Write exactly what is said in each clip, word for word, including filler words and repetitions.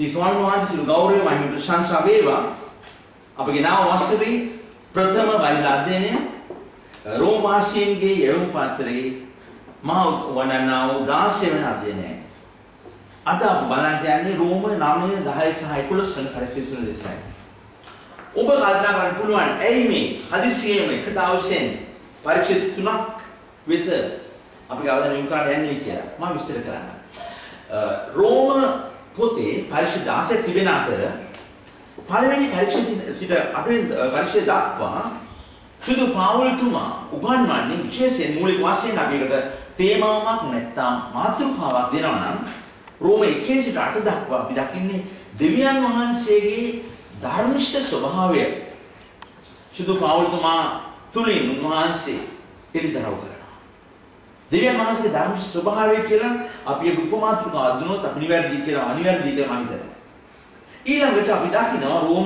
ඉතින් ස්වාමීන් වහන්සේගේ ගෞරවය මම ප්‍රශංසා වේවා. අපගේ නාම වස්තුවේ ප්‍රථම බයිබල් අධ්‍යයනය රෝම වාසීන්ගේ යවුම් පත්‍රයේ මහා වනනා වූ දාසය වෙන අධ්‍යයනයයි. අද අප බලන්න යන්නේ රෝම නවය දහය සහ එකොළොස් වෙනි පරිච්ඡේදය දෙසයි. ඔබ කල්පනා කරන්න පුළුවන් ඇයි මේ හදිසියෙම එක දවසෙන් පරිච්ඡේද තුනක් වෙත අපි අවධානය යොමු කරන්න යන්නේ කියලා මම විස්තර කරන්න. රෝම පොතේ පරිච්ඡේද දහසක් තිබෙන අතර පළවෙනි පරිච්ඡේද සිට අටවෙනි පරිච්ඡේද දක්වා සුදු පාවුල්තුමා උගන්වන්නේ විශේෂයෙන් මූලික වශයෙන් අපිට තේමාවක් නැත්නම් මාතෘකාවක් දෙනවා නම් රෝම එකේ සිට අට දක්වා අපි දකින්නේ දෙවියන් වහන්සේගේ ධර්මිෂ්ඨ ස්වභාවය සුදු පාවුල්තුමා තුලින් උන්වහන්සේ පිළිදරව් කරනවා. දෙවියන් වහන්සේගේ ධර්මිෂ්ඨ ස්වභාවය කියලා අපි උපමාත්‍රකාවක් දුන්නොත් අපි නිවැරදි කියලා අනිවැරදි කියලා මම හිතනවා. ඊළඟට අපි දකිනවා රෝම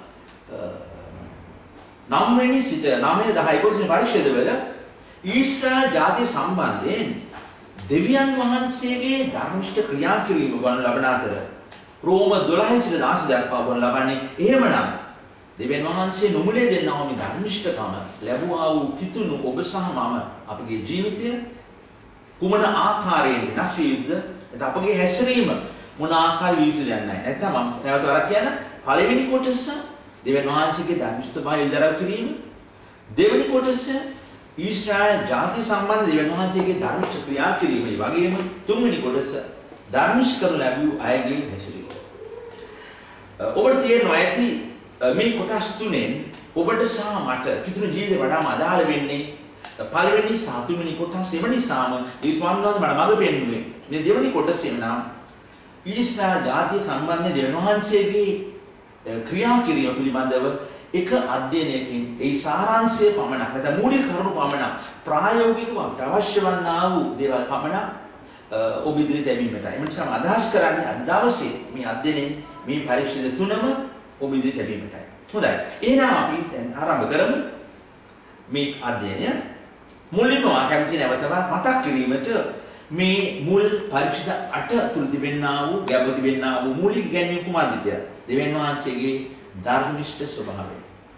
නව වෙනි සිට නවය දහය එකොළොස් වෙනි පරිච්ඡේදවල ඊශ්‍රායල් ජාතිය සම්බන්ධයෙන් දෙවියන් වහන්සේගේ ධර්මිෂ්ඨ ක්‍රියා කිරීම වන ලබන අතර රෝම දොළහ සිට දාස දක්වා වන ලබන්නේ එහෙමනම් දෙවියන් වහන්සේ නොමුලේ දෙන්නා වූ ධර්මිෂ්ඨකම ලැබුවා වූ කිතුණු ඔබ සහ මම අපගේ ජීවිතය කුමන ආකාරයෙන් වෙනස් විය යුතුද? එතකොට අපගේ හැසිරීම මොන ආකාරයේ විය යුතුද යන්නේ නැහැ. නැත්නම් මම නැවත වරක් කියන පළවෙනි කොටස දෙවියන් වහන්සේගේ ධර්මිෂ්ඨභාවය ඉල්දරව් කිරීම. දෙවෙනි කොටස ඊශ්‍රායල් ජාතිය සම්බන්ධ දෙවියන් වහන්සේගේ ධර්මිෂ්ඨ ක්‍රියා කිරීම. ඒ වගේම තුන්වෙනි කොටස ධර්මිෂ්ඨ කරන ලැබූ අයගේ හැසිරීම. ඔබට තේරෙනවා ඇති මේ කොටස් තුනෙන් ඔබට සහ මට කිතුණු ජීවිතේ වඩාම අදාළ වෙන්නේ පළවෙනි සහ තුන්වෙනි කොටස්. එම නිසාම මේ ස්වාමීන් වහන්සේ මට මඟ පෙන්වුවේ මේ දෙවෙනි කොටසෙන් නම් ඊශ්‍රායල් ජාතිය සම්බන්ධ දෙවියන් වහන්සේගේ ක්‍රියා කිරීම පිළිබඳව එක අධ්‍යයනයකින් ඒ සාරාංශය පමණක් නැත්නම් මූලික කරුණු පමණක් ප්‍රායෝගිකව අවශ්‍ය වන්නා වූ දේවල් පමණක් ඔබ ඉදිරියට ලැබීමටයි. ඒ නිසා මම අදහස් කරන්නේ අද දවසේ මේ අධ්‍යයනයේ මේ පරීක්ෂණ තුනම ඔබ ඉදිරියට ලැබීමටයි. හොඳයි. එහෙනම් අපි දැන් ආරම්භ කරමු මේ අධ්‍යයනය. මුලින්ම මම කැමති නැවතම මතක් කිරීමට මේ මුල් පරිච්ඡේද අට තුල තිබෙනා වූ ගැඹුරු තිබෙනා වූ මූලික ගැනීම කුමක්ද කියලා. දෙවියන් වහන්සේගේ ධර්මිෂ්ඨ ස්වභාවය.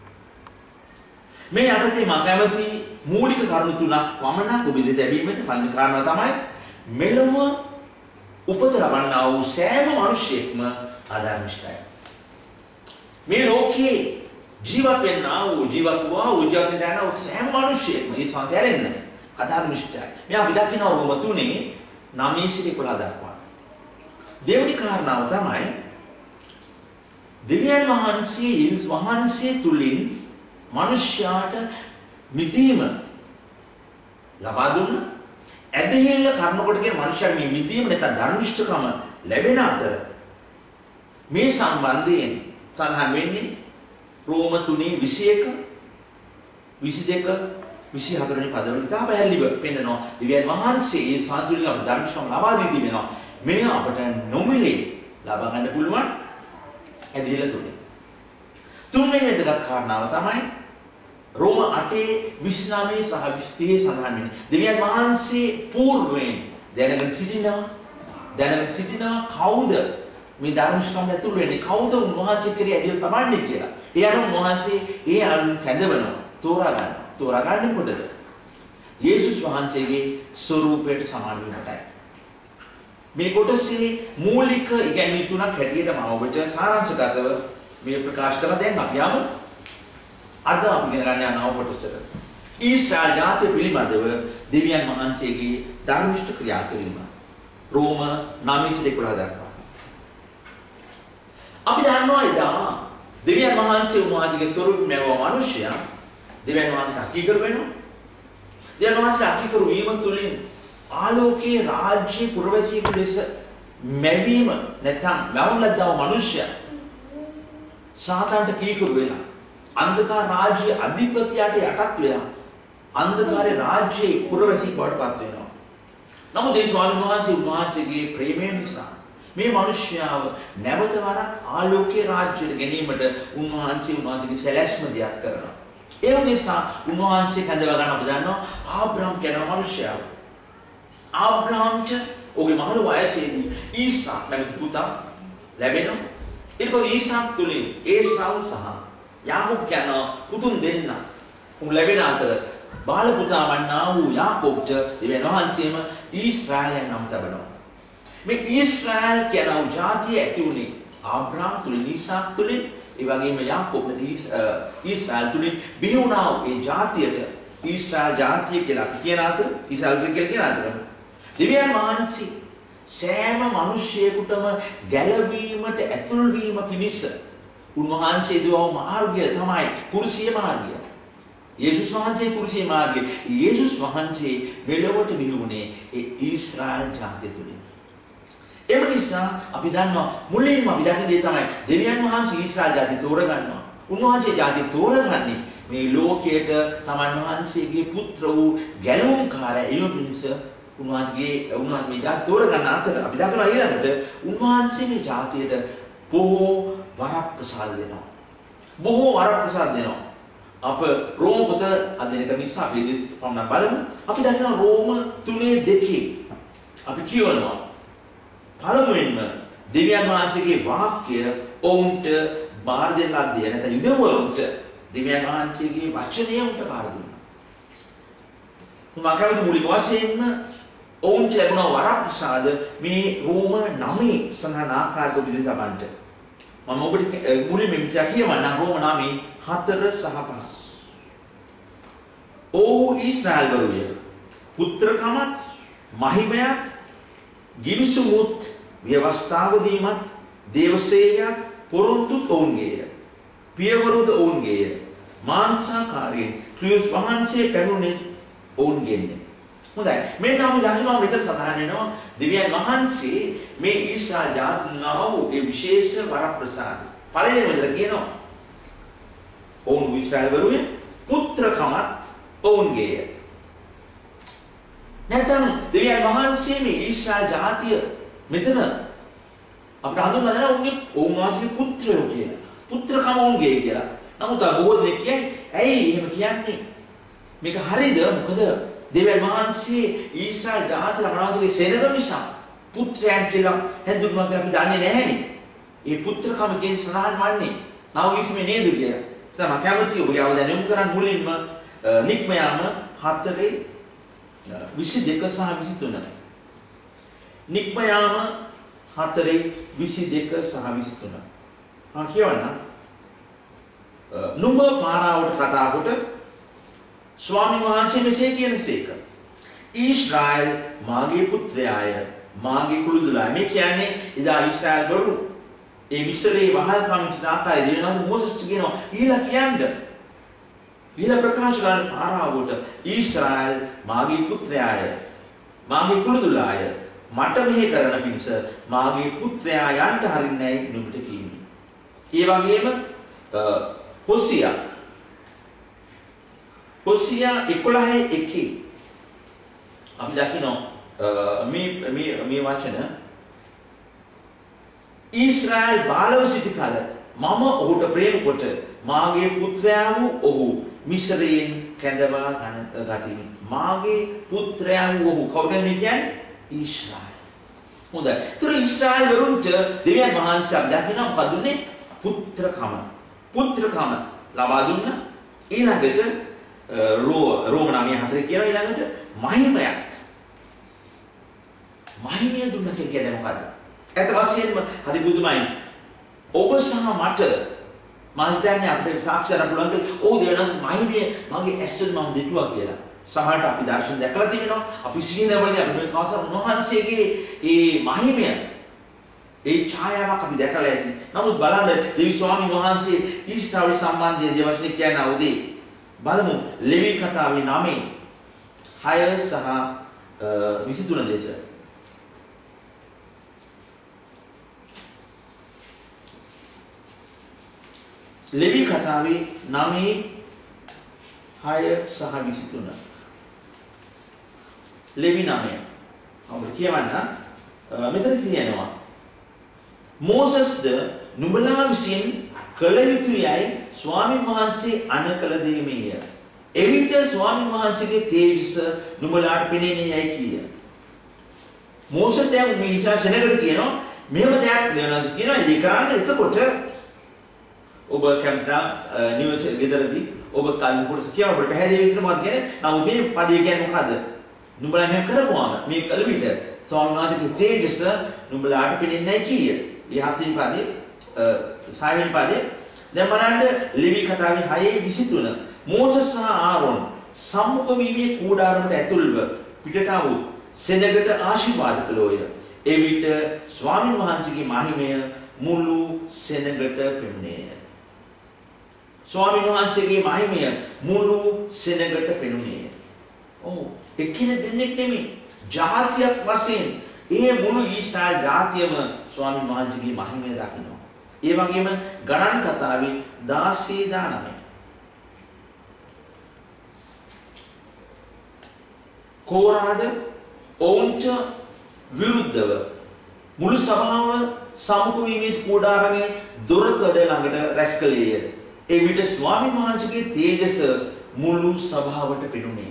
මේ යටතේ මම කැමති මූලික කරුණු තුනක් පමණක් ඔබ ඉදිරියට ලැබීමට පළවෙනි කාරණාව තමයි මෙලොව උපත ලබන්නා වූ සෑම මිනිසෙක්ම අධර්මිෂ්ඨයි. මේ ලෝකයේ ජීවත් වෙන්නා වූ ජීවත් වූ උජාත යන සෑම මිනිසෙක්ම මේ සංසාරෙන්න අධර්මිෂ්ඨයි. මේ අපි දකිනවා රෝම තුනේ නවය සිට එකොළහ දක්වා. දෙවෙනි කාරණාව තමයි දෙවියන් වහන්සේ යේසුස් වහන්සේ තුලින් මිනිස්යාට මිදීම ලබා දුන්න ඇදහිල්ල කර්ම කොටගෙන මිනිස්යාට මේ මිදීම නැත්නම් ධර්මිෂ්ඨකම ලැබෙන අතර මේ සම්බන්ධයෙන් සඳහන් වෙන්නේ රෝම තුනේ විසි එක විසි දෙක විසි හතර වෙනි පදවල ඉතා පැහැදිලිව පෙන්නනවා දෙවියන් වහන්සේ ඒ සාතුලික අප ධර්මිෂ්ඨකම ලබා දී තිබෙනවා. මේ අපට නොමිලේ ලබා ගන්න පුළුවන් ඇදහිල්ල තුනේ. තුන්වෙනි වැදගත් කාරණාව තමයි රෝම අටේ විසි නවය සහ විසි තිහේ සඳහන් වෙන්නේ. දෙවියන් වහන්සේ పూర్වයෙන් දැනගෙන සිටිනවා. දැනගෙන සිටිනවා කවුද මේ ධර්මිෂ්ඨකම් ඇතුළු වෙන්නේ? කවුද උන්වහන්සේ කෙරෙහි ඇදහිල්ල තබන්නේ කියලා. ඒ අනුව උන්වහන්සේ ඒ අනුව කැඳවනවා. තෝරා ගන්න. තෝරා ගන්න මොකටද? යේසුස් වහන්සේගේ ස්වරූපයට සමාන වීමටයි. මේ කොටසේ මූලික ඉගැන්වීම් තුනක් හැටියට මම ඔබට සාරාංශගතව මේ ප්‍රකාශ කරලා දැන් අපි යමු අද අපි ඉගෙන ගන්න යන කොටසට. ඊශ්‍රායල් ජාතිය පිළිබඳව දෙවියන් වහන්සේගේ ධර්මිෂ්ඨ ක්‍රියා කිරීම. රෝම නවය සිට එකොළහ දක්වා. අපි දන්නවා එදා දෙවියන් වහන්සේ උන්වහන්සේගේ ස්වරූපයෙන් ලැබුවා මිනිසයා දෙවියන් වහන්සේට අකීකරු වෙනවා. දෙවියන් වහන්සේ අකීකරු වීම තුළින් ආලෝකයේ රාජ්‍ය පුරවැසියෙකු ලෙස මැවීම නැත්නම් මවුලද්දව මිනිසයා සාතාන්ට කීකරු වෙලා අන්ධකාර රාජ්‍ය අධිපතියට යටත් වෙලා අන්ධකාරයේ රාජ්‍යයේ පුරවැසියෙක් බවට පත් වෙනවා. නමුත් ඒ ස්වාමීන් වහන්සේ උන්වහන්සේගේ ප්‍රේමය නිසා මේ මිනිස්යාව නැවත වරක් ආලෝකයේ රාජ්‍යයට ගැනීමට උන්වහන්සේ උන්වහන්සේගේ සැලැස්ම දියත් කරනවා. ඒ නිසා උන්වහන්සේ කැඳව ගන්න අපි දන්නවා ආබ්‍රහම් කියන මිනිසයාව. ආබ්‍රහම්ට ඔහුගේ මහලු වයසේදී ඊසාක් නැමැති පුතා ලැබෙනවා. ඊට පස්සේ ඊසාක් තුලින් ඒසාව් සහ යාකෝබ් කියන පුතුන් දෙන්න උන් ලැබෙන අතර බාල පුතා වන්නා වූ යාකෝබ්ට දෙවියන් වහන්සේම ඊශ්‍රායල් නම් තබනවා. මේ ඊශ්‍රායල් කියන ජාතිය ඇති උනේ ආබ්‍රහම් තුලින් ඊසාක් තුලින් ඒ වගේම යාකෝබ් ඊශ්‍රායල් තුලින් බිහි වුණා වූ ඒ ජාතියට ඊශ්‍රායල් ජාතිය කියලා අපි කියන අතර ඊශ්‍රායල් කියලා කියන අතර දෙවියන් වහන්සේ සෑම මිනිසියෙකුටම ගැලවීමට ඇතුල් වීම පිණිස උන්වහන්සේ දුවව මාර්ගය තමයි කුරුසිය මාර්ගය. යේසුස් වහන්සේ කුරුසිය මාර්ගය. යේසුස් වහන්සේ මෙලොවට බිහිවුනේ ඒ ඊශ්‍රායල් ජාතිය තුලින්. ඒ නිසා අපි දන්නවා මුලින්ම අපි දන්නේ දේ තමයි දෙවියන් වහන්සේ ඊශ්‍රායල් ජාතිය තෝරගන්නවා. උන්වහන්සේ ජාතිය තෝරගන්නේ මේ ලෝකයට තමන් වහන්සේගේ පුත්‍ර වූ ගැලවුම්කාරය එළඹ පිණිස උන්වහන්සේගේ උන්වහන්සේ මේ ජාතිය තෝරගන්න අතර අපි දකිනවා ඊළඟට උන්වහන්සේ මේ ජාතියට බොහෝ වරක් ප්‍රසාද දෙනවා. බොහෝ වරක් ප්‍රසාද දෙනවා. අප රෝම පොත අධ්‍යයනය කරන නිසා අපි පමණ බලමු. අපි දකිනවා රෝම තුනේ දෙකේ අපි කියවනවා පළමුවෙන්ම දෙවියන් වහන්සේගේ වාක්‍ය ඔවුන්ට බාර දෙන්න ලද්දේ නැත්නම් යුදවලුන්ට දෙවියන් වහන්සේගේ වචනය උන්ට බාර දුන්නා. උන්වහන්සේ මූලික වශයෙන්ම ඔවුන්ට ලැබුණ වරක් ප්‍රසාද මේ රෝම නවයේ සඳහන් ආකාරයට පිළිබඳ සම්බන්ධ. මම ඔබට මුලින්ම මෙච්චර කියවන්නම් රෝම නවයේ හතර සහ පහ. ඕ ඊශ්‍රායල් වරුය පුත්‍රකමත් මහිමයත් ගිවිසුමුත් ව්‍යවස්ථාව දීමත් දේවසේයත් පොරොන්දුත් ඔවුන්ගේය. පියවරුද ඔවුන්ගේය. මාංශාකාරයෙන් ක්‍රිස්තුස් වහන්සේ පැමුණේ ඔවුන්ගෙන්නේ. හොඳයි. මේ නම් දන්නවා මෙතන සඳහන් වෙනවා දෙවියන් වහන්සේ මේ ඊශ්‍රායල් ජාතිනාව ඒ විශේෂ වරප්‍රසාද. පළවෙනිම විතර කියනවා. ඔවුන් ඊශ්‍රායල් වරුවේ පුත්‍රකමත් ඔවුන්ගේය. නැත්නම් දෙවියන් වහන්සේ මේ ඊශ්‍රායල් ජාතිය මෙතන අපිට හඳුන්වලා දෙනවා උන්ගේ ඔවුන් වාගේ පුත්‍රයෝ කියලා. පුත්‍රකම උන්ගේ කියලා. නමුත් බොහෝ දෙනෙක් කියන්නේ ඇයි එහෙම කියන්නේ? මේක හරියද? මොකද දෙවියන් වහන්සේ ඊශ්‍රායල් ජාතිය ලබනවාගේ සෙනග නිසා පුත්‍රයන් කියලා හැඳුන්වන්න අපි දන්නේ නැහැනේ. ඒ පුත්‍රකම කියන සඳහන් වන්නේ නව විශ්මේ නේද කියලා. තමයි කැමති ඔබ යව දැනුම් කරන් මුලින්ම නික්මයාම හතරේ විසි දෙක සහ විසි තුන. නික්මයාම හතරේ විසි දෙක සහ විසි තුන. ආ කියවන්න. නුඹ පාරාවට කතා කොට ස්වාමීන් වහන්සේ මෙසේ කියනසේක. ඊශ්‍රායල් මාගේ පුත්‍රයාය, මාගේ කුළුදුලාය. මේ කියන්නේ එදා ඊශ්‍රායල් වරු ඒ මිශ්‍රයේ වහල් කමිට ආකාරය දෙනවා මොසස්ට කියනවා ඊළා කියන්නේ. ඊළා ප්‍රකාශ කරන පාරාවට ඊශ්‍රායල් මාගේ පුත්‍රයාය, මාගේ කුළුදුලාය. මට මෙහෙ කරන පිණිස මාගේ පුත්‍රයා යන්ට හරින්නේ නැහැ නුඹට කියන්නේ. ඒ වගේම හොසියා හොසියා එකොළහ එකේ අපි දකිනවා මේ මේ මේ වචන ඊශ්‍රායල් බාලව සිටි කල මම ඔහුට ප්‍රේම කොට මාගේ පුත්‍රයා වූ ඔහු මිශ්‍රයෙන් කැඳවා ගතිමි. මාගේ පුත්‍රයා වූ ඔහු කවුද කියන්නේ? ඊශ්‍රායල්. හොඳයි. ඒතර ඊශ්‍රායල් වරුන්ට දෙවියන් වහන්සේ අපි දකිනවා මොකද දුන්නේ? පුත්‍රකම. පුත්‍රකම ලබා දුන්නා. ඊළඟට රෝ රෝම නවයේ හතරේ කියනවා ඊළඟට මහිමයක්. මහිමය දුන්නා කියන්නේ මොකද්ද? ඒත් වශයෙන්ම හරි බුදුමයි. ඔබ සහ මට මම හිතන්නේ අපිට සාක්ෂාත් කරන්න පුළුවන් ඕ දෙවන මහිමය මගේ ඇස්සෙන් මම දෙතුවා කියලා. සමහරට අපි දර්ශන දැකලා තියෙනවා. අපි සීනවලදී අපි මේ කාසර උන්වහන්සේගේ ඒ මහිමය ඒ ඡායාවක් අපි දැකලා ඇති. නමුත් බලන්න දෙවි ස්වාමීන් වහන්සේ ඊශ්‍රායල් සම්බන්ධයෙන් දේවස්නේ කියන උදේ බලමු ලෙවි කතාවේ නවයේ හය සහ විසි තුන දෙස. ලෙවි කතාවේ නවයේ හය සහ විසි තුන. ලෙවි නවය. අපිට කියවන්න මෙතන කියනවා මෝසස්ද නුඹලා විසින් කළ යුතු යයි ස්වාමීන් වහන්සේ අනකල දෙමෙය. එවිට ස්වාමීන් වහන්සේගේ තේජස නුඹලාට පෙනෙන්නේ යයි කිය. මෝසස් දැන් මේ නිසා සෙනගට කියනවා මෙහෙම දෙයක් වෙනවාද කියනවා වැඩි කරන්න එතකොට ඔබ කැමරා නිවස ගෙදරදී ඔබ කලින් කොටස කියව ඔබට පැහැදිලි වෙන්න මොකද කියන්නේ නම් මේ පදේ කියන්නේ මොකද්ද නුඹලා මෙහෙම කරපුවාම මේ කල විට ස්වාමීන් වහන්සේගේ තේජස නුඹලාට පෙනෙන්නේ නැහැ කීය. ඒ හතෙන් පදේ සායවෙන් පදේ දැන් බලන්න ලෙවි කතාවේ හයේ විසිතුන මෝසස් සහ ආරෝන් සම්මුඛ වීමේ කූඩාරමට ඇතුල්ව පිටට આવුත් සෙනගට ආශිර්වාද කළෝය. ඒ විට ස්වාමීන් වහන්සේගේ මහිමය මුළු සෙනගට පෙනුනේය. ස්වාමීන් වහන්සේගේ මහිමය මුළු සෙනගට පෙනුනේය. ඔව් එක්කෙනෙක් දෙන්නෙක් නෙමෙයි. ජාතියක් වශයෙන් ඒ මුළු ඊශ්‍රායල් ජාතියම ස්වාමීන් වහන්සේගේ මහිමය දකිනවා. ඒ වගේම ගණන් කතාවේ දාසී දානමය. කෝරාද ඔවුන්ට විරුද්ධව මුළු සභාව සමුඛ වීමේ කූඩාරමේ දොරකඩ ළඟට රැස් කළේය. ඒ විට ස්වාමීන් වහන්සේගේ තේජස මුළු සභාවට පෙනුනේය.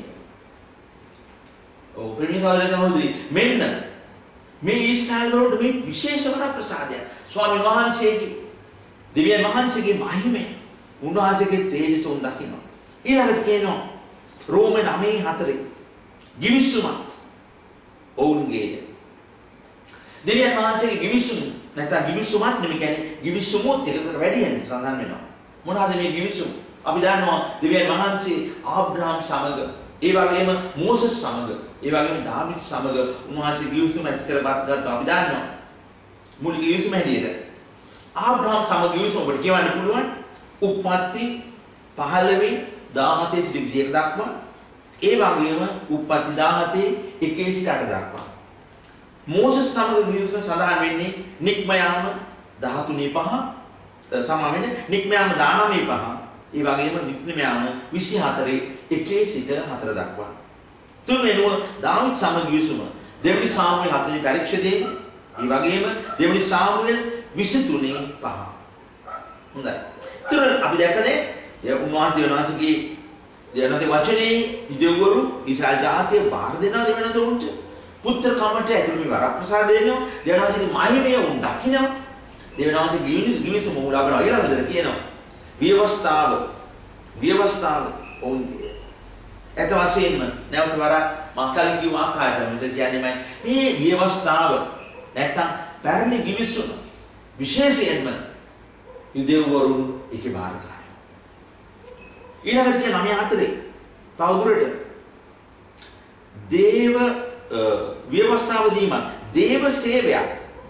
ඔව් ප්‍රේමිකාවලදී මෙන්න මේ ඊශ්‍රායල් වලට මේ විශේෂ වන ප්‍රසාදය ස්වාමීන් වහන්සේගේ දිව්‍ය මහන්සියගේ මහිමය උන්වහන්සේගේ තේජස උන් දකිනවා. ඊළඟට කියනවා රෝම නවය හතරේ ගිවිසුමත් ඔවුන්ගේ දිව්‍ය මහන්සියගේ ගිවිසුම නැත්නම් ගිවිසුමත් නෙමෙයි කියන්නේ ගිවිසුමොත් එකකට වැඩි වෙන සඳහන් වෙනවා. මොනවාද මේ ගිවිසුම? අපි දන්නවා දිව්‍ය මහන්සිය ආබ්‍රහම් සමග ඒ වගේම මෝසස් සමග ඒ වගේම දාවිද් සමග උන්වහන්සේ ගිවිසුම ඇති කරපත් ගත්තා අපි දන්නවා. මුල් ගිවිසුම හැටියට ආබ්‍රහම් සමග ගිවිසුම ඔබට කියවන්න පුළුවන් උප්පත්ති පහළොව දාහතේ සිට විසිඑක දක්වා ඒ වගේම උප්පත්ති දාහතේ එකේ සිට අට දක්වා. මෝසස් සමග ගිවිසුම සඳහන් වෙන්නේ නික්මයාම දහතුනේ පහ සමා වෙන්නේ නික්මයාම දානමේ පහ ඒ වගේම නික්මයාම විසිහතරේ එකේ සිට හතර දක්වා. තුන්වෙනුව දාවිද් සමග ගිවිසුම දෙවනි සාමුවෙල් හතරේ පරිච්ඡේදයේ ඒ වගේම දෙවනි සාමුවෙල් විසිතුනේ පහ. හොඳයි. ඊට අපි දැක්කනේ ඒ උන්වහන්සේ වෙනවාසගේ දෙවනතේ වචනේ ඉජවරු ඉස්රායල් ජාතිය බාර දෙනවා දෙවනත උන්ට පුත්‍ර කමට ඇතුළු මේ වරප්‍රසාද දෙනවා දෙවනතේ මහිමය උන් දකිනවා දෙවනතේ ගිවිසුම ගිවිසුම මුලාගෙන අයලාද කියනවා විවස්ථාව විවස්ථාව ඔවුන්ගේ ඒත වශයෙන්ම නැවත වරක් මා කලින් කිව්ව ආකාරයට මෙතන කියන්නේ මේ විවස්ථාව නැත්තම් පැරණි ගිවිසුම විශේෂයෙන්ම යුදෙව්වරුන් ඒකේ බාරකාරයි. ඊළඟට කියන නවය හතරේ තවදුරට දේව ව්‍යවස්ථාව දීමක් දේව සේවයක්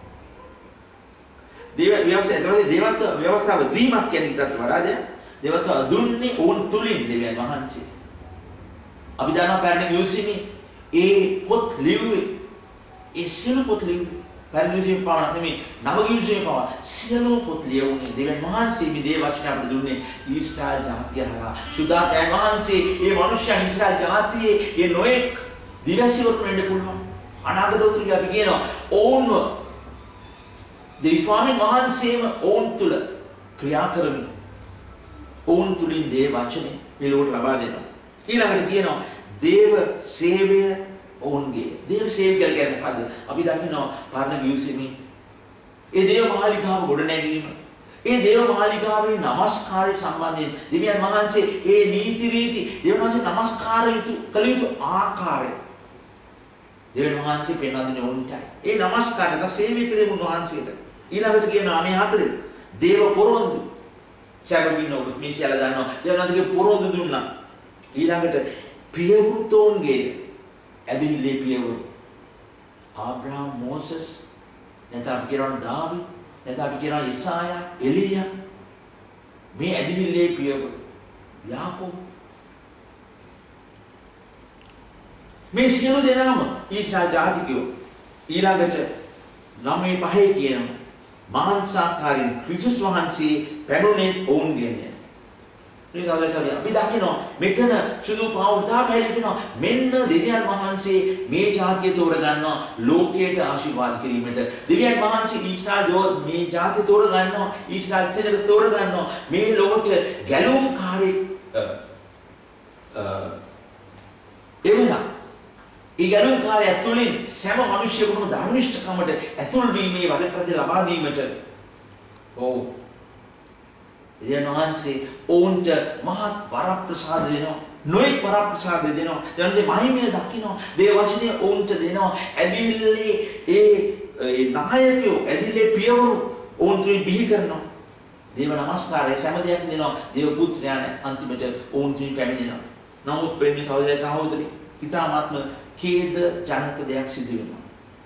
දේව ව්‍යවස්ථාව දේවස්ව ව්‍යවස්ථාව දීමක් කියන එකට වඩා දේවස්ව දුන්නේ ඕන් තුලින් දෙවියන් වහන්සේ. අපි දන්නවා පැරණි ගිවිසුමේ ඒ පොත් ලිව්වේ ඒ සියලු පොත් ලිව්වේ පැරණි ගිවිසුමේ පාන නෙමෙයි නව ගිවිසුමේ පාන සියලු පොත් ලියුනේ දෙවියන් වහන්සේ මේ දේ වචන අපිට දුන්නේ ඊශ්‍රායල් ජාතිය හරහා. සුදාතයන් වහන්සේ මේ මනුෂ්‍යයන් ඊශ්‍රායල් ජාතියේ මේ නොඑක් දිවසිවරු වෙන්න පුළුවන්. අනාගත උතුරිය අපි කියනවා ඕන්ව දෙවි ස්වාමීන් වහන්සේම ඕන් තුල ක්‍රියා කරමින් ඕන් තුලින් දේ වචනේ මේ ලෝකට ලබා දෙනවා. ඊළඟට කියනවා දේව සේවය ඔවුන්ගේ. දේව සේවය කියන්නේ මොකද්ද? අපි දකිනවා පරණ ගිවිසුමේ ඒ දේව මාලිගාව ගොඩ නැගීම. ඒ දේව මාලිගාවේ নমස්කාරය සම්බන්ධයෙන් දෙවියන් වහන්සේ ඒ නීති රීති දෙවියන් වහන්සේ নমස්කාර යුතු කළ යුතු ආකාරය දෙවියන් වහන්සේ පෙන්වා දෙන්නේ උන්ටයි. ඒ নমස්කාරය තමයි සේවය කළේ උන්වහන්සේට. ඊළඟට කියනවා මේ හතරේ දේව පොරොන්දු. සැබවින්ව මේ කියලා දන්නවා. දෙවියන් වහන්සේගේ පොරොන්දු දුන්නා. ඊළඟට පියවෘතෝන්ගේ ඇදිල්ලේ පියවරු ආබ්‍රහම් මෝසස් නැත්නම් අපි කියනවා දාවිද් නැත්නම් අපි කියනවා ඉසායා එලියා මේ ඇදිල්ලේ පියවරු යාකෝබ් මේ සියලු දෙනාම ඊශ්‍රායල් ජාතිකයෝ ඊළඟට නවය පහේ කියන මාංශාකාරින් ක්‍රිස්තුස් වහන්සේ පැනුනේ ඔවුන්ගෙන් මේ දවස්වල අපි දකිනවා මෙතන සුදු පාවුදා පැලිනවා මෙන්න දෙවියන් වහන්සේ මේ ජාතිය තෝර ගන්නවා ලෝකයට ආශිර්වාද කිරීමට දෙවියන් වහන්සේ ඊශ්‍රායල් මේ ජාතිය තෝර ගන්නවා ඊශ්‍රායල් සෙනග තෝර ගන්නවා මේ ලෝකෙට ගැලවුම්කාරී එවලා ඒ ගැලවුම්කාරය තුළින් සෑම මිනිසෙකුටම ධර්මිෂ්ඨකමට ඇතුල් වීමේ වගකීම ලබා දීමට ඔව්. දෙවියන් වහන්සේ ඔවුන්ට මහත් වරප්‍රසාද දෙනවා. නොයෙක් වරප්‍රසාද දෙනවා. ඊළඟට මහිමය දකිනවා. දේ වචනේ ඔවුන්ට දෙනවා. ඇදිල්ලේ ඒ ඒ නායකයෝ ඇදිල්ලේ පියවරු ඔවුන්ට බිහි කරනවා. දේව නමස්කාරය සෑම දෙයක් දෙනවා. දේව පුත්‍රයාන අන්තිමට ඔවුන්ට පැමිණෙනවා. නමුත් වෙන්නේ සහෝදර සහෝදරි ඊටාත්ම ඛේද ජනක දෙයක් සිදු වෙනවා.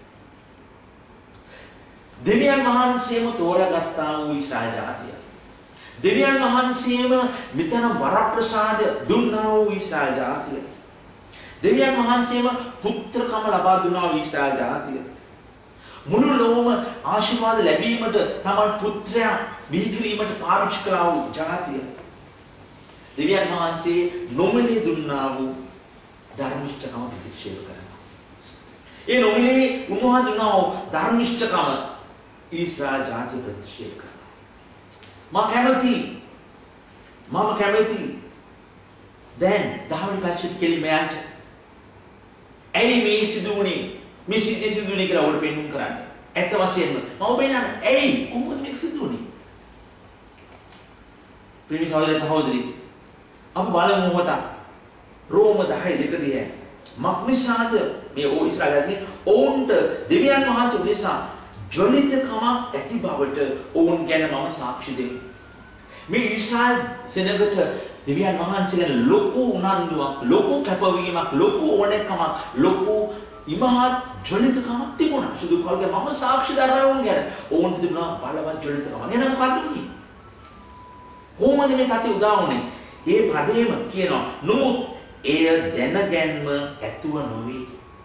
දෙවියන් වහන්සේම තෝරාගත්තා වූ ඊශ්‍රායල් ජාතිය. දෙවියන් වහන්සේම මෙතන වරප්‍රසාද දුන්නා වූ ඊශ්‍රායල් ජාතිය. දෙවියන් වහන්සේම පුත්‍රකම ලබා දුන්නා වූ ඊශ්‍රායල් ජාතිය. මුළු ලෝකම ආශිර්වාද ලැබීමට තමන් පුත්‍රයා බිහි කිරීමට පාවිච්චි කළා වූ ජාතිය. දෙවියන් වහන්සේ නොමිලේ දුන්නා වූ ධර්මිෂ්ඨකම ප්‍රතික්ෂේප කරනවා. ඒ නොමිලේ උන්වහන්සේ දුන්නා වූ ධර්මිෂ්ඨකම ඊශ්‍රායල් ජාතිය ප්‍රතික්ෂේප කරනවා. මම කැමති මම කැමති දැන් දහවන පැත්තට කෙලිමයන්ට ඇයි මේ සිදුවුනේ මේ සිද්ධිය සිදුවුනේ කියලා ඔබට පෙන්වන්න කරන්නේ. ඇත්ත වශයෙන්ම මම ඔබේනන ඇයි කොහොමද මේක සිදුවුනේ? ප්‍රේමී සහෝදර සහෝදරි අප බලමු මොහොත රෝම දහය දෙකදී මක්නිසාද මේ ඕ ඉස්රායලයන් ඔවුන්ට දෙවියන් වහන්සේ උදෙසා ජොලිතකම ඇති බවට ඔවුන් ගැන මම සාක්ෂි දෙමි. මේ ඊශ්‍රායල් සෙනගට දෙවියන් වහන්සේ ගැන ලොකු උනන්දුවක්, ලොකු කැපවීමක්, ලොකු ඕනෑකමක්, ලොකු ඉමහත් ජොලිතකමක් තිබුණා. සුදු කල්ගේ මම සාක්ෂි දරනවා ඔවුන් ගැන. ඔවුන්ට තිබුණා බලවත් ජොලිතකමක්. එහෙනම් මොකද උනේ? කොහොමද මේ තත්ත්වය උදා වුනේ? ඒ පදේම කියනවා නමුත් එය දැනගැන්ම ඇතුව නොවේ.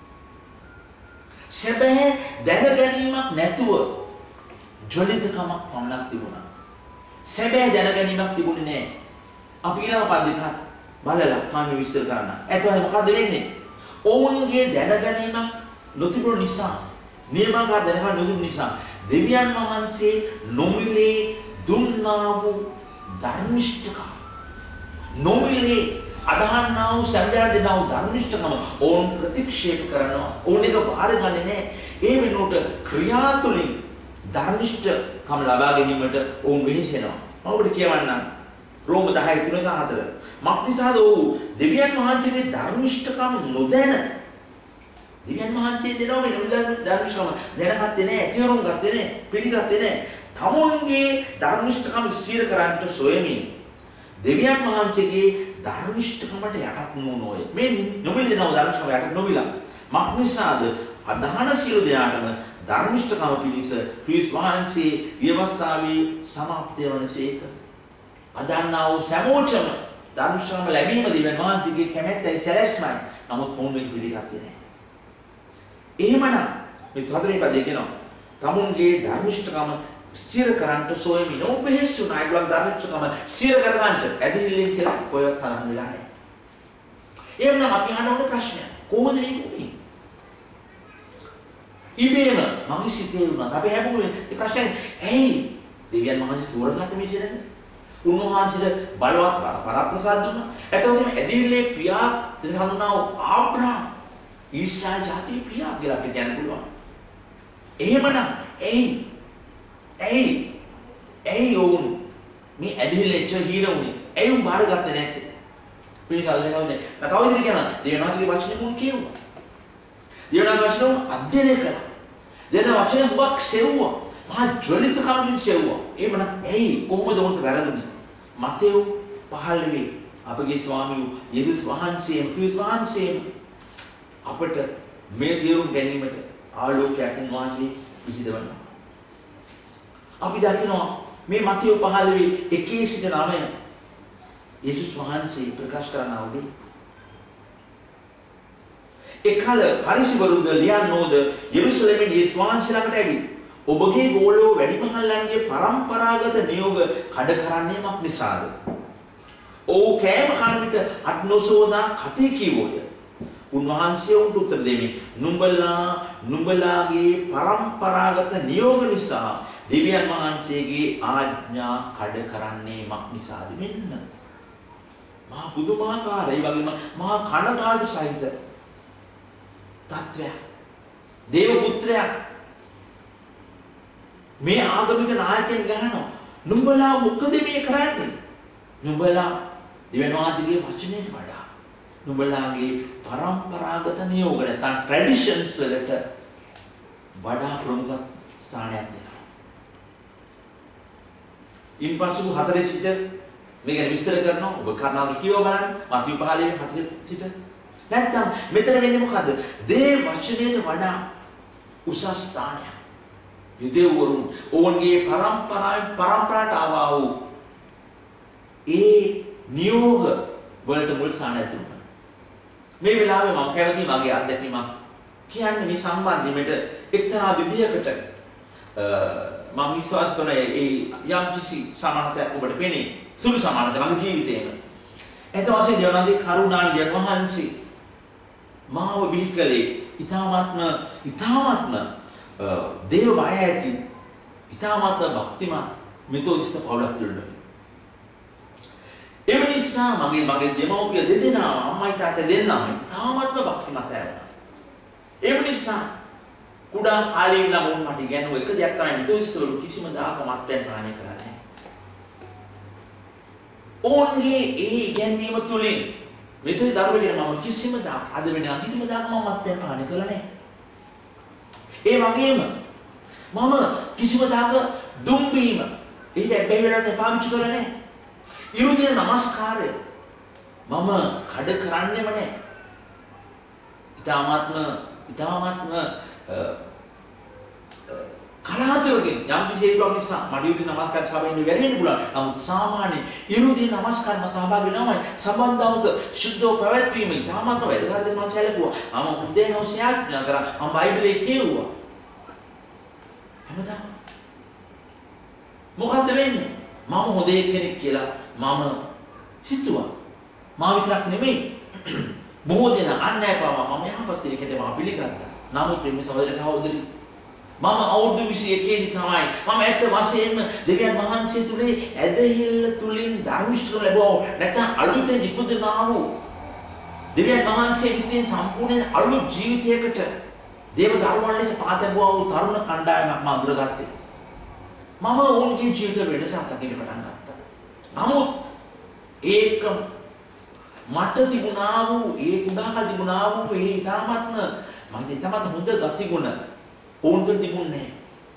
සැබෑ දැනගැනීමක් නැතුව ජොලිතකමක් පමණක් තිබුණා. සැබෑ දැනගැනීමක් තිබුණේ නැහැ. අපි ඊළඟ පදේක බලලා කාණ්ඩ විස්තර කරන්න. එතකොට මොකද වෙන්නේ? ඔවුන්ගේ දැනගැනීමක් නොතිබුණු නිසා, නියමාකාර දැනගැනීමක් නොතිබුණු නිසා දෙවියන් වහන්සේ නොමිලේ දුන්නා වූ ධර්මිෂ්ඨකම නොමිලේ අදහන්නා වූ සැබෑ දෙනා වූ ධර්මිෂ්ඨකම ඕන් ප්‍රතික්ෂේප කරනවා. ඕන එක බාරගන්නේ නැහැ. ඒ වෙනුවට ක්‍රියා තුළින් ධර්මිෂ්ඨකම ලබා ගැනීමට ඕන් වෙහෙසෙනවා. මම ඔබට කියවන්නම් රෝම දහය තුන සහ හතර. මක්නිසාද වූ දෙවියන් වහන්සේගේ ධර්මිෂ්ඨකම නොදැන දෙවියන් වහන්සේ දෙනවා මේ ධර්මිෂ්ඨකම දැනගත්තේ නැහැ, ඇතිවරුම් ගත්තේ නැහැ, පිළිගත්තේ නැහැ. තමුන්ගේ ධර්මිෂ්ඨකම ස්ථිර කරන්නට සොයමින් දෙවියන් වහන්සේගේ ධර්මිෂ්ඨකමට යටත් නොනෝය. මේ නොමිලේ නෝ ධර්මිෂ්ඨකම යටත් නොවිලා. මක්නිසාද අදහන සියලු දෙනාටම ධර්මිෂ්ඨකම පිණිස ක්‍රිස් වහන්සේ ව්‍යවස්ථාවේ සමාප්තිය වනසේක. අදන්නා වූ සමෝචම ධර්මිෂ්ඨකම ලැබීම දෙවියන් වහන්සේගේ කැමැත්තයි සැලැස්මයි. නමුත් මොන්නේ පිළිගත්තේ නැහැ. එහෙමනම් මේ හතරේ පදේ කියනවා තමුන්ගේ ධර්මිෂ්ඨකම ස්ථිර කරන්නට සොයමින් නොපෙහෙසුනා ඒගොල්ලන් ධර්මිෂ්ඨකම ස්ථිර කරගන්නට ඇදිලිලෙන් කියලා කොහෙවත් තරම් වෙලා නැහැ. එහෙනම් අපි අහන ඕනේ ප්‍රශ්නය කොහොමද මේක උනේ? ඉබේම මම සිතේ වුණා. අපි හැමෝම ඒ ප්‍රශ්නේ ඇයි දෙවියන් වහන්සේ තෝරගත්ත මේ දෙයක්? උන්වහන්සේට බලවත් වරප්‍රසාද දුන්නා. එතකොට මේ ඇදිලිලේ ක්‍රියා හඳුනාව ආබ්‍රහම් ඊශ්‍රායල් ජාතිය ක්‍රියා කියලා අපිට කියන්න පුළුවන්. එහෙමනම් ඇයි ඇයි ඇයි ඕන මේ ඇදිලිච්ච හීන උනේ? ඇයි උන් බාරගත්තේ නැත්තේ? පිළිගන්නේ නැවනේ. තව ඉතින් කියනවා දෙවියන්වහන්සේගේ වචනේ මුන් කියුවා. දෙවියන්වහන්සේ වචනේ අධ්‍යයනය කළා. දෙවියන් වචනේ මුක් සෙව්වා. මහා ජොලිත කමින් සෙව්වා. එහෙමනම් ඇයි කොහොමද උන්ට වැරදුනේ? මතෙව් පහළොවේ අපගේ ස්වාමී යේසුස් වහන්සේ ක්‍රිස්තුස් වහන්සේ අපට මේ තේරුම් ගැනීමට ආලෝකයක් වහන්සේ පිහිදවනවා. අපි දකිනවා මේ මතෙව් පහළොවේ එකේ සිට නවය යේසුස් වහන්සේ ප්‍රකාශ කරන අවදී එකල පරිසවරුන්ද ලියන්නෝද යෙරුසලමෙන් යේසුස් වහන්සේ ළඟට ඇවිත් ඔබගේ ගෝලෝ වැඩිමහල්ලන්ගේ පරම්පරාගත නියෝග කඩ කරන්නේ මක් නිසාද? ඔව් කෑම කන විට අත් නොසෝදා කතේ කීවෝය. උන්වහන්සේ උන්ට උත්තර දෙමින් නුඹලා නුඹලාගේ පරම්පරාගත නියෝග නිසා දෙවියන් වහන්සේගේ ආඥා කඩ කරන්නේ මක් නිසාද? මෙන්න මහා පුදුමාකාර ඒ වගේම මහා කනගාටු සහිත තත්ත්වයක්. දේව පුත්‍රයා මේ ආගමික නායකයන් ගහනවා නුඹලා මොකද මේ කරන්නේ? නුඹලා දෙවියන් වහන්සේගේ වචනයට වඩා නුඹලාගේ පරම්පරාගත නියෝග නැත්නම් ට්‍රැඩිෂන්ස් වලට වඩා ප්‍රමුඛ ස්ථානයක් දෙනවා. ඉන්පසු හතරේ සිට මේ ගැන විස්තර කරනවා. ඔබ කර්ණාවක කියව බලන්න. මතී පහළේ හතරේ සිට. නැත්නම් මෙතන වෙන්නේ මොකද්ද? දේ වචනයට වඩා උසස් ස්ථානයක්. යුදෙව්වරුන් ඔවුන්ගේ පරම්පරාවෙන් පරම්පරාවට ආවා වූ ඒ නියෝග වලට මුල් ස්ථානයක් දුන්නා. මේ වෙලාවේ මම කැමති මගේ අත්දැකීමක් කියන්නේ මේ සම්බන්ධෙට එක්තරා විදියකට මම විශ්වාස කරන ඒ යම් කිසි සමානතාවක් ඔබට පෙනේ. සුළු සමානතාවක් මගේ ජීවිතේම. එතකොට වශයෙන් දෙවනාගේ කරුණානිය වහන්සේ මාව බිහිකලේ ඊ타ත්ම ඊ타ත්ම දේව බය ඇති ඊ타ත්ම භක්තිමත් මෙතෝදිස්ත පවුලක් තුළට. ඒ නිසා මගේ මගේ දෙමව්පිය දෙදෙනා අම්මයි තාත්තා දෙන්නාම ඊ타ත්ම භක්තිමත් ඇයි. ඒ නිසා කුඩා කාලේ ඉඳලා මොන් මට ඉගෙනුව එක දෙයක් තමයි මෙතෝදිස්ත වල කිසිම දාක මත්පැන් පානය කරලා නැහැ. ඕන්ගේ ඒ ඉගෙනීම තුළින් මෙතන දරුවෙකුට මම කිසිම දාක අද වෙන කිසිම දාක මම මත්පැන් පානය කරලා නැහැ. ඒ වගේම මම කිසිම දාක දුම් බීම ඒක බැහැ වෙලාවට පාවිච්චි කරලා නැහැ. ඉරුදින නමස්කාරය මම කඩ කරන්නේම නැහැ. ඊ타මාත්ම ඊ타මාත්ම කලාතුරකින් යම් කිසි හේතුවක් නිසා මට ඉරුදින නමස්කාර සභාවෙන් වෙරෙන්න පුළුවන්. නමුත් සාමාන්‍ය ඉරුදින නමස්කාරම සහභාගී වෙනවයි සම්බන්ධ දවස සුද්ධව පැවැත්වීම ඊ타මාත්ම වැදගත් දෙයක් මම සැලකුවා. මම උදේ නවසයක් කරා මම බයිබලයේ කියුවා. හැමදාම මොකද්ද වෙන්නේ? මම හොඳ කෙනෙක් කියලා මම සිතුවා. මා විතරක් නෙමෙයි. බොහෝ දෙනා අන්‍යය පාවා මම යහපත් කෙනෙක්ට මම පිළිගත්තා. නමුත් මේ සහෝදර සහෝදරි මම අවුරුදු විසි එකේ දී තමයි මම ඇත්ත වශයෙන්ම දෙවියන් වහන්සේ තුලේ ඇදහිල්ල තුලින් ධර්මිෂ්ඨ ලැබුවා. නැත්නම් අලුතෙන් ඉපදුනා වූ දෙවියන් වහන්සේ විසින් සම්පූර්ණ අලුත් ජීවිතයකට දේව දරුවන් ලෙස පාතැබුවා වූ තරුණ කණ්ඩායමක් මම අඳුරගත්තේ. මම ඕන්ගේ ජීවිත වෙනසක් දකින්න පටන් ගත්තා. නමුත් ඒක මට තිබුණා වූ ඒ කුඩා තිබුණා වූ ඒ ඊටාත්ම මම ඊටාත්ම හොඳ ගතිගුණ ඕන්ට තිබුණේ නැහැ.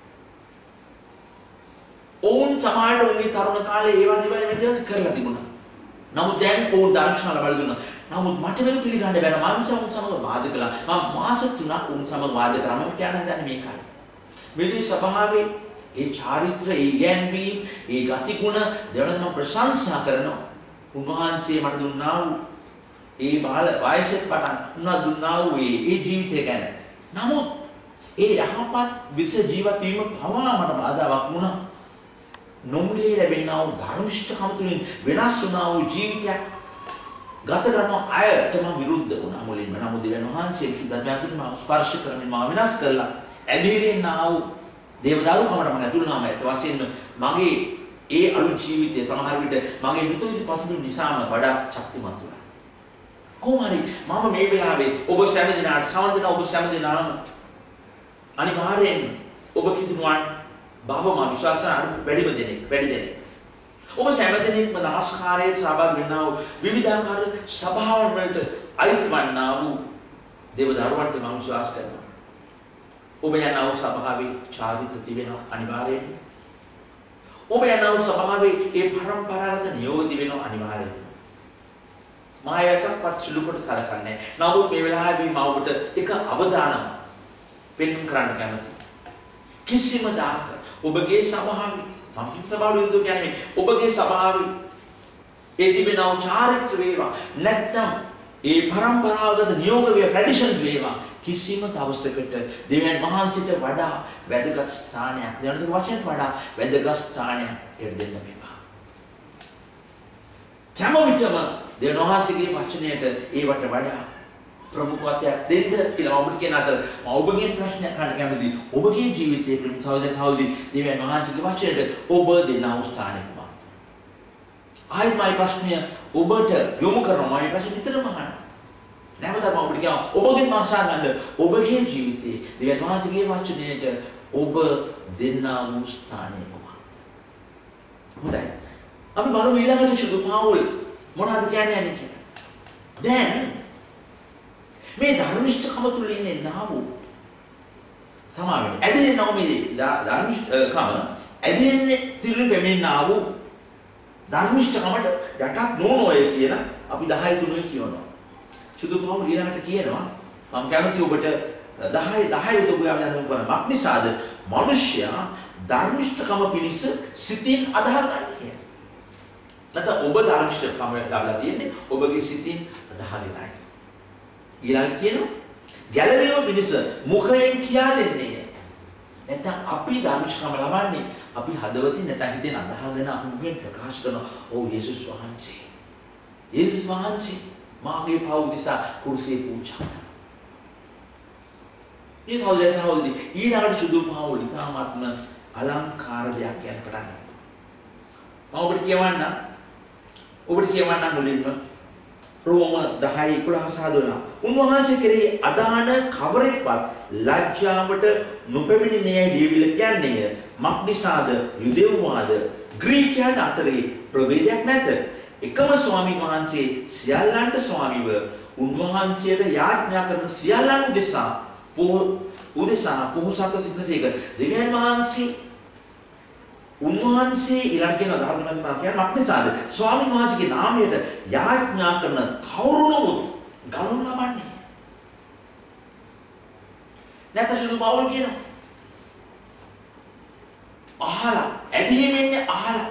ඕන් සමාජයේ උන්ගේ තරුණ කාලේ ඒවා දේවල් මෙතන කරලා තිබුණා. නමුත් දැන් ඕන් දර්ශනාල බල දුන්නා. නමුත් මට වෙන පිළිගන්න බැහැ. මම උන් සමග වාද කළා. මම මාස තුනක් උන් සමග වාද කරා. මම කියන හදන්නේ මේකයි. මේ ස්වභාවයේ ඒ චාරිත්‍ර, ඒ ගැන්වීම, ඒ ගතිගුණ දෙවනම ප්‍රශංසා කරනවා. උන්වහන්සේ මට දුන්නා වූ ඒ බාල වයසෙත් පටන් උන්වා දුන්නා වූ ඒ ජීවිතය ගැන. නමුත් ඒ යහපත් විස ජීවත් වීම පවා මට බාධාවක් වුණා. නොමුලේ ලැබෙනා වූ ධර්මිෂ්ඨකම තුළින් වෙනස් වුණා වූ ජීවිතයක් ගත කරන අයට මම විරුද්ධ වුණා මුලින්ම. නමුත් දෙවියන් වහන්සේ කිසිදාතුන් මම ස්පර්ශ කරමින් මම විනාශ කළා. ඇදහිරෙන්න ආ වූ දේවදාරුකමට මම ඇතුළු නාම ඇත්ත වශයෙන්ම මගේ ඒ අලුත් ජීවිතය සමහර විට මගේ විතුවිලි පසුබිම් නිසාම වඩා ශක්තිමත් වුණා. කොහොම හරි මම මේ වෙලාවේ ඔබ සෑම දිනකට සමන්දන ඔබ සෑම දිනම අනිවාර්යෙන් ඔබ කිසිනුවන් බව මම විශ්වාස කරන වැඩිම දෙනෙක් වැඩි දෙනෙක් ඔබ සෑම දිනෙකම නමස්කාරයේ සහභාගී වෙනා වූ විවිධාකාර සභාවන් වලට අයිති වන්නා වූ දේවදාරුවන්ට මම විශ්වාස කරනවා. ඔබ යනා වූ සභාවේ චාරිත්‍ර තිබෙනවා අනිවාර්යයෙන්. ඔබ යනා වූ සභාවේ ඒ පරම්පරාවක නියෝග තිබෙනවා අනිවාර්යයෙන්. මා එකක්වත් සුළු කොට සලකන්නේ නැහැ. නමුත් මේ වෙලාවේ මම ඔබට එක අවදානමක් පෙන්වන්න කරන්න කැමතියි. කිසිම දායක ඔබගේ සභාවේ මම හිතබාලු යුතු කියන්නේ ඔබගේ සභාවේ ඒ තිබෙනා වූ චාරිත්‍ර වේවා නැත්නම් ඒ පරම්පරාවගත නියෝග වේ ට්‍රැඩිෂන් වේවා කිසිම දවසකට දෙවියන් වහන්සේට වඩා වැදගත් ස්ථානයක් දෙනද වචනට වඩා වැදගත් ස්ථානයක් දෙන්න මේවා. ජමවිතම දෙවියන් වහන්සේගේ වචනයට ඒවට වඩා ප්‍රමුඛත්වයක් දෙන්න කියලා ඔබට කියන අතර මම ඔබගේ ප්‍රශ්නයක් අහන්න කැමතියි. ඔබගේ ජීවිතයේ ප්‍රමුඛ සහෝදර සහෝදරි දෙවියන් වහන්සේගේ වචනයට ඔබ දෙනා වූ ස්ථානය මොකක්ද? ආයි මයි ප්‍රශ්නය ඔබට යොමු කරනවා. මම ප්‍රශ්න විතරම අහන්න. නැවතත් මම ඔබට කියනවා ඔබගෙන් මාසානන්ද ඔබගේ ජීවිතයේ දෙවියන් වහන්සේගේ වචනයට ඔබ දෙනා වූ ස්ථානය මොකක්ද? හොඳයි. අපි බලමු ඊළඟට සුදු පාවුල් මොනවද කියන්නේ යන්නේ කියලා. දැන් මේ ධර්මිෂ්ඨකම තුල ඉන්නේ නාවු සමාවෙන්න. ඇදෙන්නේ නැව මේ ධර්මිෂ්ඨකම ඇදෙන්නේ තිරු පෙමෙන්නා වූ ධර්මිෂ්ඨකමට යටත් නොනොය කියන අපි දහය තුනේ කියනවා. සුදු පාවුල් ඊළඟට කියනවා මම කැමති ඔබට දහය දහය උදව්ව යන කරන මක්නිසාද මිනිසයා ධර්මිෂ්ඨකම පිණිස සිතින් අදහගන්නේ. නැත්නම් ඔබ ධර්මිෂ්ඨකම ලබලා තියෙන්නේ ඔබගේ සිතින් අදහගෙනයි. ඊළඟට කියනවා ගැළවීම පිණිස මුඛයෙන් කියා දෙන්නේ. නැත්නම් අපි ධර්මිෂ්ඨකම ලබන්නේ අපි හදවතින් නැත්නම් හිතෙන් අදහගෙන අපි මුඛයෙන් ප්‍රකාශ කරන ඕ යේසුස් වහන්සේ. යේසුස් වහන්සේ මාගේ පව් නිසා කුරුසියේ පූජා කරනවා. මේ කවුද සහෝදරි ඊළඟට සුදු පාවුල් ඉතාමත්ම අලංකාර දෙයක් කියන පටන් ගන්නවා. මම ඔබට කියවන්නම් ඔබට කියවන්නම් මුලින්ම රෝම දහය එකොළහ සහ දොළහ. උන්වහන්සේ කෙරෙහි අදාන කවරෙක්වත් ලැජ්ජාවට නොපෙමිණින්නේ ලියවිල කියන්නේ මක්නිසාද යුදෙව්වාද ග්‍රීකයන් අතරේ ප්‍රවේදයක් නැත. එකම ස්වාමීන් වහන්සේ සියල්ලන්ට ස්වාමීව උන්වහන්සේට යාඥා කරන සියල්ලන් දෙසා උදෙසා පොහොසත් සිටසේක දෙවියන් වහන්සේ උන්වහන්සේ ඊළඟ කියන ධර්මයෙන් මා කියන මක්නිසාද ස්වාමීන් වහන්සේගේ නාමයට යාඥා කරන කවුරුනොත් ගලන ලබන්නේ නැත්නම් සුදු පාවුල් කියනවා අහලා ඇදහිමෙන්නේ අහලා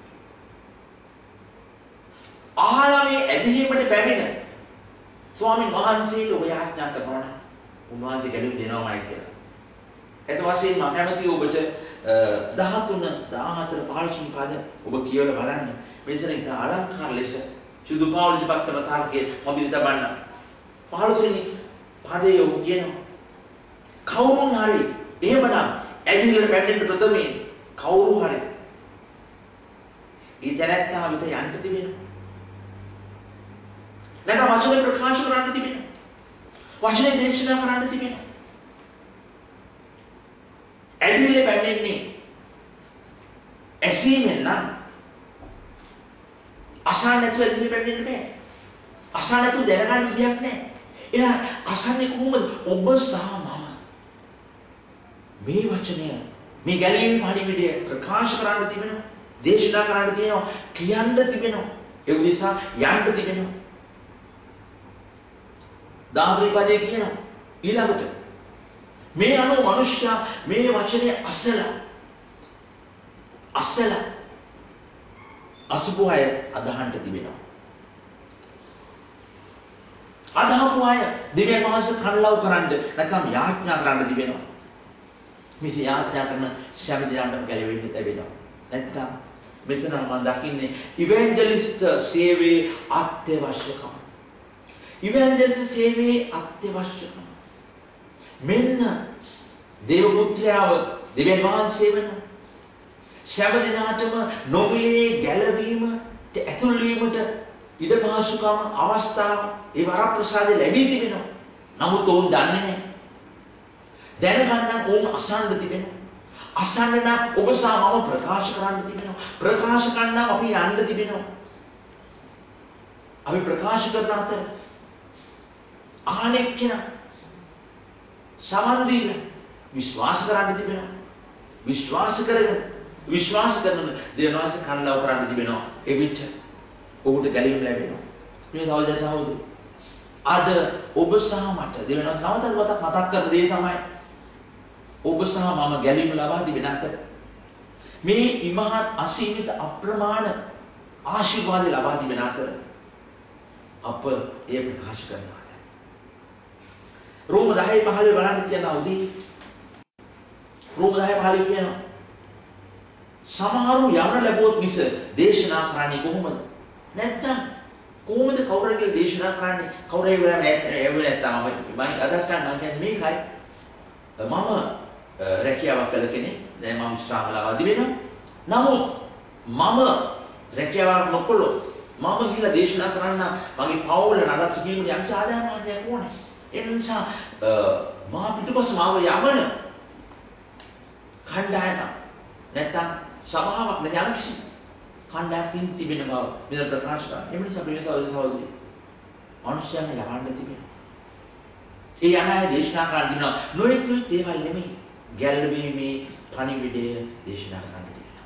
අහලා මේ ඇදහිමට පැමිණ ස්වාමීන් වහන්සේට ඔබ යාඥා කරනවා නම් උන්වහන්සේ ගැලුම් දෙනවාමයි කියලා. ඒත් වශයෙන් මම කැමතියි ඔබට දහතුන දහහතර පහළොස් පද ඔබ කියවලා බලන්න. මෙතන ඉත අලංකාර ලෙස සුදු පාවුල් ඉස්පත් කරන තාර්කයේ මම ඉත බලන්න. පහළොස් වෙනි පදයේ ඔබ කියනවා කවුරුන් හරි එහෙමනම් ඇදිරියට පැටෙන්න ප්‍රථමයෙන් කවුරු හරි ඊතරත්තා විත යන්න තිබෙනවා. නැත්නම් වචන ප්‍රකාශ කරන්න තිබෙනවා. වචනේ දේශනා කරන්න තිබෙනවා. ඇදිරියේ පැටෙන්නේ ඇසීමෙන් නම් අසන්න නැතුව ඇදිරියේ පැටෙන්න බෑ. අසන්න නැතුව දැනගන්න විදියක් නැහැ. එහෙනම් අසන්නේ කොහොමද? ඔබ සහ මම මේ වචනය මේ ගැලවීම පරිවිඩය ප්‍රකාශ කරන්න තිබෙනවා. දේශනා කරන්න තියෙනවා. කියන්න තිබෙනවා. ඒ නිසා යන්න තිබෙනවා. දාර්ශනික පදේ කියනවා ඊළඟට මේ අනුව මිනිස්යා මේ වචනේ අසලා අසලා අසුබය අදහන්න තිබෙනවා. අදහපු අය දෙවියන් වහන්සේ කල්ලව් කරන්න නැත්නම් යාඥා කරන්න තිබෙනවා. මේ යාඥා කරන සෑම දිනකටම ගැලවෙන්න ලැබෙනවා. නැත්නම් මෙතන මම දකින්නේ ඉවැන්ජලිස්ට් සේවයේ අත්‍යවශ්‍යකම. ඉවැන්ජලිස්ට් සේවයේ අත්‍යවශ්‍යකම. මෙන්න දේව පුත්‍රයාව දෙවියන් වහන්සේ වෙන සෑම දිනකටම නොමිලේ ගැලවීමට ඇතුල් වීමට ඉඩ පහසුකම් අවස්ථාව ඒ වරප්‍රසාදෙ ලැබී තිබෙනවා. නමුත් ඔවුන් දන්නේ නැහැ. දැනගන්න ඕන අසන්න තිබෙනවා. අසන්න නම් ඔබ සහ මම ප්‍රකාශ කරන්න තිබෙනවා. ප්‍රකාශ කරන්න අපි යන්න තිබෙනවා. අපි ප්‍රකාශ කරන අතර ආනෙක් කියන සමන් දීලා විශ්වාස කරන්න තිබෙනවා. විශ්වාස කරගෙන විශ්වාස කරන දේවනාස කන්නව කරන්න තිබෙනවා. ඒ විට ඔබට ගැලවීම ලැබෙනවා. මේ සහෝදර සහෝදරි අද ඔබ සහ මට දෙවනස් නවතත් මතක් කරන දේ තමයි ඔබ සහ මම ගැලවීම ලබා තිබෙන අතර මේ ඉමහත් අසීමිත අප්‍රමාණ ආශිර්වාද ලබා තිබෙන අතර අප එය ප්‍රකාශ කරනවා. රෝම දහය පහළොව බලන්න කියනවා උදී රෝම දහය පහළොව කියනවා සමහරු යවන ලැබුවොත් මිස දේශනා කරන්නේ කොහොමද? නැත්නම් කොහොමද කවුරුන්ගේ දේශනා කරන්නේ? කවුරු ඒ වෙලාවෙ නැත්නම් නැත්නම් මම අදහස් කරනවා කියන්නේ මේකයි. මම රැකියාවක් කළ කෙනෙක්. දැන් මම විශ්‍රාම ලබා දිවෙනවා. නමුත් මම රැකියාවක් නොකළොත් මම ගිහලා දේශනා කරන්න මගේ පවුල නඩත් සිටීමේ යම් සාධාරණයක් ඕනේ. ඒ නිසා මා පිටුපස මාව යවන කණ්ඩායම නැත්නම් සභාවක් නැත්නම් කණ්ඩායමකින් තිබෙන බව මෙතන ප්‍රකාශ කරනවා. එමු නිසා ප්‍රිය සහෝදරයෝ මනුෂ්‍යයන් යවන්න තිබෙනවා. ඒ අනාය දේශනා කරන්න දිනවා නොයෙක් නොයෙක් දේවල් නෙමෙයි. ගැළවීමේ පණිවිඩය දේශනා කරන්න තිබෙනවා.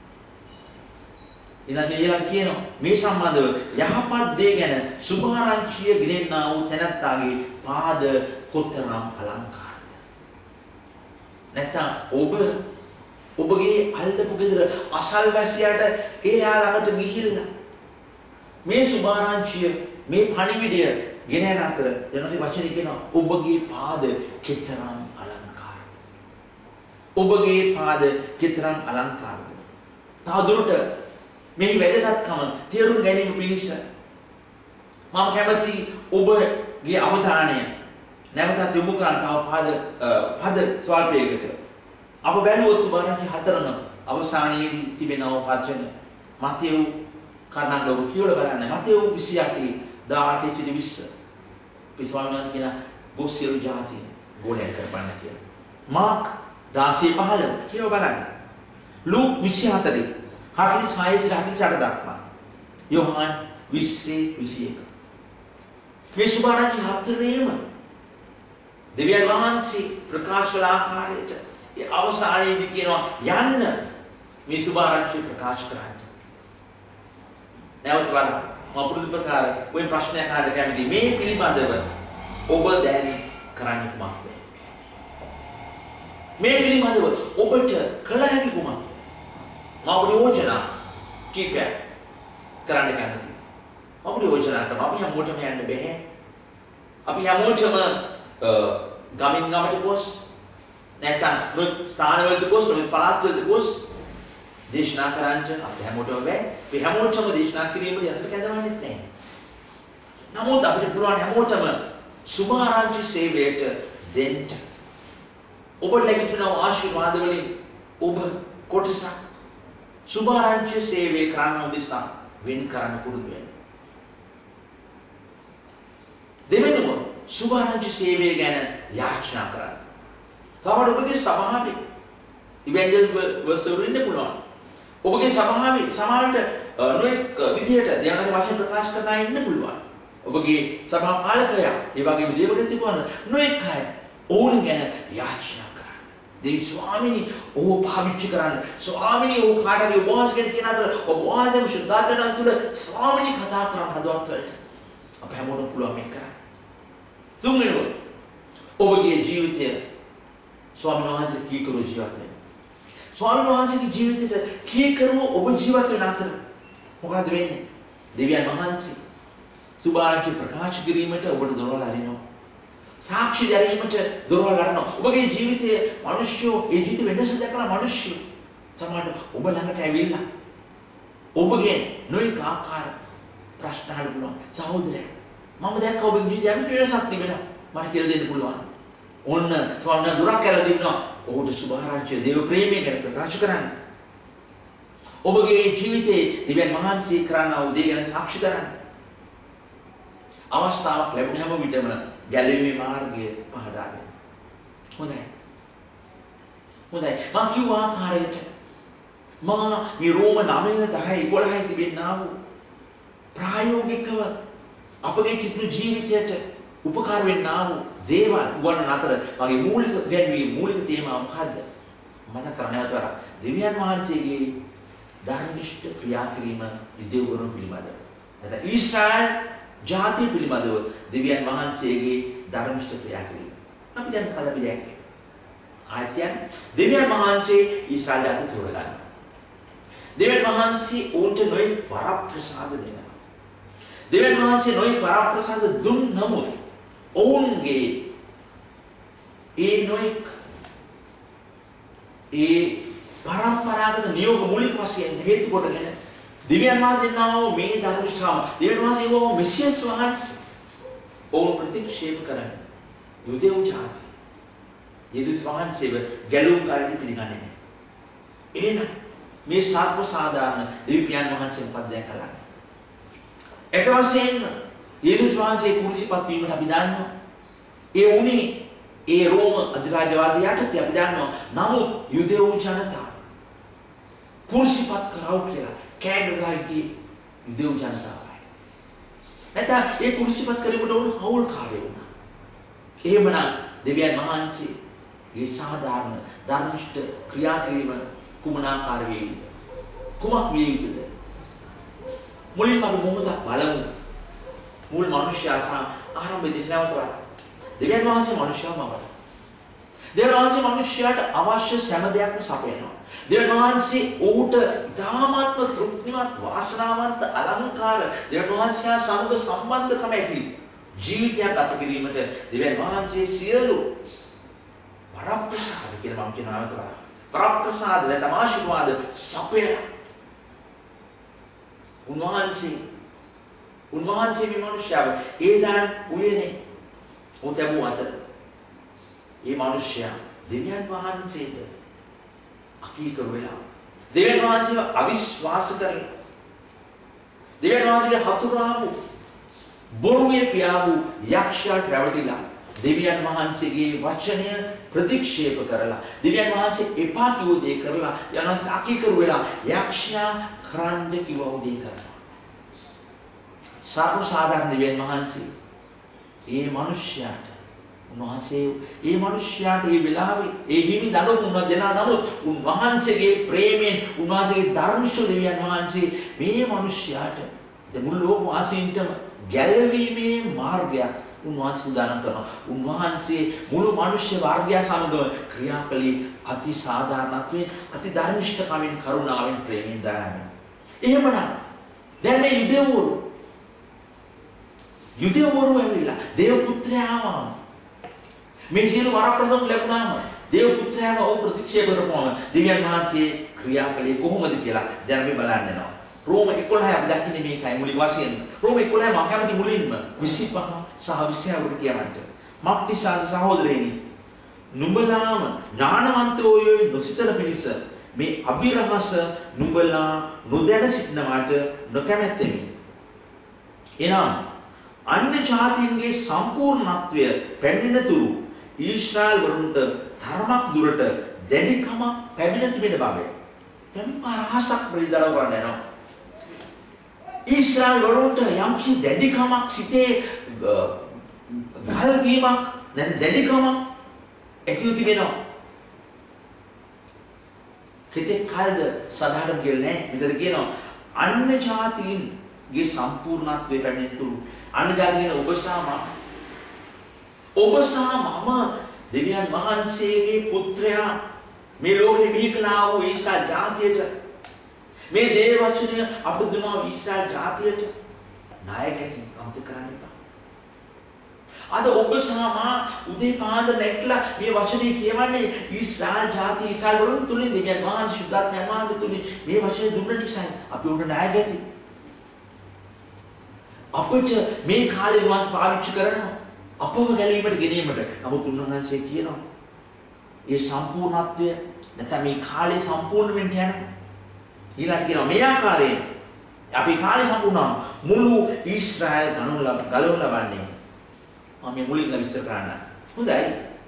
ඊළඟ ඒවා කියනවා මේ සම්බන්ධව යහපත් දේ ගැන සුභාරංචිය ගෙනෙන්නා වූ තැනැත්තාගේ පාද කොතරම් අලංකාරද. නැත්නම් ඔබ ඔබගේ අල්ලපු ගෙදර අසල්වැසියාට එයා ළඟට ගිහිල්ලා මේ සුභාරංචිය මේ පණිවිඩය ගෙන යන අතර යනදී වචනේ කියනවා ඔබගේ පාද කෙතරම් අලංකාරද. ඔබගේ පාද කෙතරම් අලංකාරද. තවදුරට මේ වැදගත්කම තේරුම් ගැනීම පිණිස මම කැමති ඔබගේ අවධානය නැවතත් යොමු කරන්න තව පාද පද ස්වල්පයකට. අප බැලුවොත් සුභාරංචි හතරම අවසානයේදී තිබෙනව වචන මතෙව් කර්ණන් ඔබ කියවලා බලන්න. මතෙව් විසි අටේ දාඅට සිට විස්ස පිස්වාමයන් කියන ගොස්සියු ජාතිය ගෝලයක් කරපන්න කියලා. මාක් දාසය පහළව කියව බලන්න. ලූක් විසි හතරේ හතළිස් හය සිට හතළිස් අට දක්වා. යොහාන් විස්ස විසි එක. මේ සුභාරංචි හතරේම දෙවියන් වහන්සේ ප්‍රකාශ කළ ආකාරයට ඒ අවසානයේදී කියනවා යන්න මේ සුභාරංචි ප්‍රකාශ කරන්න. නැවත බලන්න. මම පුරුදු ප්‍රකාර ඔය ප්‍රශ්නයක් අහන්න කැමති මේ පිළිබඳව ඔබ දැන් කරන්නේ කුමක්ද? මේ පිළිබඳව ඔබට කළ හැකි කුමක්ද? මම ඔබට යෝජනා කීපයක් කරන්න කැමතියි. මම ඔබට යෝජනා කරනවා අපි හැමෝටම යන්න බෑ. අපි හැමෝටම ගමින් ගමට ගොස් නැත්නම් නොත් ස්ථානවලට ගොස් නොත් පළාත්වලට ගොස් දේශනා කරන්න අපිට හැමෝටම බෑ. මේ හැමෝටම දේශනා කිරීමේදී අන්ත කැදවන්නේ නැහැ. නමුත් අපිට පුළුවන් හැමෝටම සුභාරංචි සේවයට දෙන්න. ඔබට ලැබෙන ආශිර්වාද වලින් ඔබ කොටසක් සුභාරංචි සේවය කරන්න උදෙසා වෙන් කරන්න පුරුදු වෙන්න. දෙවෙනිව සුභාරංචි සේවය ගැන යාචනා කරන්න. තවද ඔබගේ සභාවේ ඉවැන්ජල් වර්ස් වල ඉන්න පුළුවන්. ඔබගේ සභාවේ සමාජයට නොඑක් විදියට දෙයයන්ගේ වශයෙන් ප්‍රකාශ කරන අය ඉන්න පුළුවන්. ඔබගේ සභා පාලකයා ඒ වගේම දේවදත්ත තිබුණා නොඑක් අය ඕන ගැන යාචනා කරන්න. දෙවි ස්වාමීනි ඕව පාවිච්චි කරන්න. ස්වාමීනි ඕව කාටගේ වාස් ගැන කියන අතර ඔබ වාදම් ශුද්ධාත්මයන් තුළ ස්වාමීනි කතා කරන හදවත් වලට අප හැමෝටම පුළුවන් මේක කරන්න. තුන්වෙනිව ඔබගේ ජීවිතය ස්වාමීන් වහන්සේ කීකරු ජීවත් වෙන්න. ස්වාමීන් වහන්සේගේ ජීවිතයට කීකරුව ඔබ ජීවත් වෙන අතර මොකද වෙන්නේ? දෙවියන් වහන්සේ සුභාරංචි ප්‍රකාශ කිරීමට ඔබට දොරවල් අරිනවා. සාක්ෂි දැරීමට දොරවල් අරිනවා. ඔබගේ ජීවිතයේ මිනිස්සු ඒ ජීවිත වෙනස දැකලා මිනිස්සු සමහරට ඔබ ළඟට ඇවිල්ලා ඔබගේ නොයෙක් ආකාර ප්‍රශ්න අහනවා. සහෝදරයා මම දැක්ක ඔබගේ ජීවිතයේ වෙනසක් තිබෙනවා. මට කියලා දෙන්න පුළුවන්. ඔන්න ස්වාමීන් දුරක් කියලා දෙන්නවා. ඔහුට සුභාරංචිය දේව ප්‍රේමය ගැන ප්‍රකාශ කරන්න. ඔබගේ ජීවිතයේ දිව්‍යන් වහන්සේ කරන උදේ ගැන සාක්ෂි කරන්න. අවස්ථාවක් ලැබුණ හැම විටම ගැලවීමේ මාර්ගය පහදා දෙන්න. හොඳයි. හොඳයි. මම කිව්ව ආකාරයට මම මේ රෝම නවය දහය එකොළහයි තිබෙනා වූ ප්‍රායෝගිකව අපගේ කිසිදු ජීවිතයට උපකාර වෙන්නා වූ දේවල් උගන්වන අතර මගේ මූලික ගැන්වීම මූලික තේමාව මොකද්ද? මතක කරගන්නවතර දෙවියන් වහන්සේගේ ධර්මිෂ්ඨ ක්‍රියා කිරීම යුදෙව්වරුන් පිළිබඳව. නැත්නම් ඊශ්‍රායල් ජාතිය පිළිබඳව දෙවියන් වහන්සේගේ ධර්මිෂ්ඨ ක්‍රියා කිරීම. අපි දැන් කලබල දැක්කේ. ආයතයන් දෙවියන් වහන්සේ ඊශ්‍රායල් ජාතිය තෝරගන්නවා. දෙවියන් වහන්සේ උන්ට නොයි වරප්‍රසාද දෙනවා. දෙවියන් වහන්සේ නොයි වරප්‍රසාද දුන් නමුත් ඔවුන්ගේ ඒ නොයෙක් ඒ පරම්පරාගත නියෝග මූලික වශයෙන් හේතු කොටගෙන දෙවියන් වහන්සේ නම මේ ධර්මශාම දෙවියන් වහන්සේ වෝ මෙසියස් වහන්සේ ඔවුන් ප්‍රතික්ෂේප කරන යුදෙව් ජාති යේසුස් වහන්සේව ගැලුම් කාර්යය පිළිගන්නේ නැහැ. එහෙනම් මේ සර්ව සාධාරණ දෙවියන් වහන්සේ මොකක්ද කරන්නේ? එක වශයෙන්ම යේසුස් වහන්සේ කුරුසිපත් වීමට අපි දන්නවා. ඒ උනේ ඒ රෝම අධිරාජ්‍යවාදී යටතේ අපි දන්නවා. නමුත් යුදෙව් ජනතාව කුරුසිපත් කරව කියලා කෑගගායි යුදෙව් ජනතාවයි. නැත්නම් ඒ කුරුසිපත් කරේකට උන් හවුල්කාරයෝ වුණා. එහෙමනම් දෙවියන් වහන්සේ මේ සාධාරණ ධර්මිෂ්ඨ ක්‍රියා කිරීම කුමනාකාර වේවිද? කුමක් වේවිද? මුලින්ම අපි මොහොතක් බලමු. මුල් මිනිස්යා ආරම්භ දෙන්නවතවා. දෙවියන් වහන්සේ මිනිස්යාම අවර. දෙවියන් වහන්සේ මිනිස්යාට අවශ්‍ය සෑම දෙයක්ම සපයනවා. දෙවියන් වහන්සේ ඔහුට ඉතාමත්ම තෘප්තිමත් වාසනාවන්ත අලංකාර දෙවියන් වහන්සේ සමග සම්බන්ධකම ඇති ජීවිතයක් ගත කිරීමට දෙවියන් වහන්සේ සියලු වරප්‍රසාද කියලා මම කියනවා නේද? වරප්‍රසාද නැත්නම් ආශිර්වාද සපයන උන්වහන්සේ උන්වහන්සේ මේ මිනිස්යාව ඒ දාන උයනේ උතබු අතර මේ මිනිස්යා දෙවියන් වහන්සේට අකීකරු වෙලා දෙවියන් වහන්සේව අවිශ්වාස කරලා දෙවියන් වහන්සේ හතුරාවු බොරුවේ පියාවු යක්ෂයාට රැවටිලා දෙවියන් වහන්සේගේ වචනය ප්‍රතික්ෂේප කරලා දෙවියන් වහන්සේ එපා කිව්ව දේ කරලා යනස් අකීකරු වෙලා යක්ෂයා කරන්න කිව්ව දේ කරනවා. සාපු සාධාරණ දෙවියන් වහන්සේ ඒ මිනිස්යාට උන්වහන්සේ ඒ මිනිස්යාට ඒ වෙලාවේ ඒ හිමි දඬුවම් දෙනා නමුත් උන්වහන්සේගේ ප්‍රේමයෙන් උන්වහන්සේගේ ධර්මිෂ්ඨ දෙවියන් වහන්සේ මේ මිනිස්යාට මුළු ලෝක වාසීන්ටම ගැලවීමේ මාර්ගයක් උන්වහන්සේ උදානම් කරනවා. උන්වහන්සේ මුළු මිනිස්ය වර්ගය සමග ක්‍රියාකලී අති සාධාරණත්වයෙන් අති ධර්මිෂ්ඨකමින් කරුණාවෙන් ප්‍රේමයෙන් දයාවෙන්. එහෙමනම් දැන් මේ යුදෙව්වරු යුදෙව්වරු ඇවිල්ලා දේව පුත්‍රයාම මේ සියලු වරප්‍රසාද ලැබුණාම දේව පුත්‍රයාම ඔව් ප්‍රතික්ෂේප කරපුවම දෙවියන් වහන්සේ ක්‍රියාකලේ කොහොමද කියලා දැන් අපි බලන්න යනවා. රෝම එකොළහ අපි දකින්නේ මේකයි මුලින් වශයෙන්. රෝම එකොළහ මම කැමති මුලින්ම විසිපහ සහ විසිහවට කියවන්න. මක්නිසාද සහෝදරයනි නුඹලාම ඥානවන්තයෝ නොසිතන පිණිස මේ අභිරහස නුඹලා නොදැන සිටනවාට නොකැමැත්තෙමි. එනම් අන්‍ය ජාතීන්ගේ සම්පූර්ණත්වය පැමිණෙන තුරු ඊශ්‍රායල් වරුන්ට ධර්මයක් දුරට දැඩිකම පැමිණ තිබෙන බවය. දැන් රහසක් පිළිදරව ගන්න යනවා. ඊශ්‍රායල් වරුන්ට යම්කිසි දැඩිකමක් සිටේ ගල් වීමක් දැන් දැඩිකමක් ඇතිව තිබෙනවා. කෙතෙක් කාලද සාධාරණ කියලා නෑ. මෙතන කියනවා අන්‍ය ජාතීන්ගේ සම්පූර්ණත්වය පැමිණෙන තුරු අන්‍ය ජාතීන් ඔබ සහ මම ඔබ සහ මම දෙවියන් වහන්සේගේ පුත්‍රයා මේ ලෝකෙ බිහිකලා වූ ඊශ්‍රායල් ජාතියට මේ දේව වචනය අපට දුන්නා ඊශ්‍රායල් ජාතියට නායකයෙක් අමතක කරන්න එපා. අද ඔබ සහ මා උදේ පාන්දර නැගලා මේ වචනේ කියවන්නේ ඊශ්‍රායල් ජාතිය ඊශ්‍රායල් වරුන් තුලින් දෙවියන් වහන්සේ සුද්ධාත්මයන් වහන්සේ තුලින් මේ වචනේ දුන්න නිසා අපි උන්ට නායකයෙක් අපිට මේ කාලේ වන් පාවිච්චි කරනවා අපව ගැලීමට ගෙනීමට. නමුත් උන්වහන්සේ කියනවා ඒ සම්පූර්ණත්වය නැත්නම් මේ කාලේ සම්පූර්ණ වෙන්න යනවා. ඊළඟට කියනවා මේ ආකාරයෙන් අපි කාලේ සම්පූර්ණ මුළු ඊශ්‍රායල් ගණන් ගලවන ලබන්නේ. මම මේ මුලින්ම විස්තර කරන්න. හොඳයි.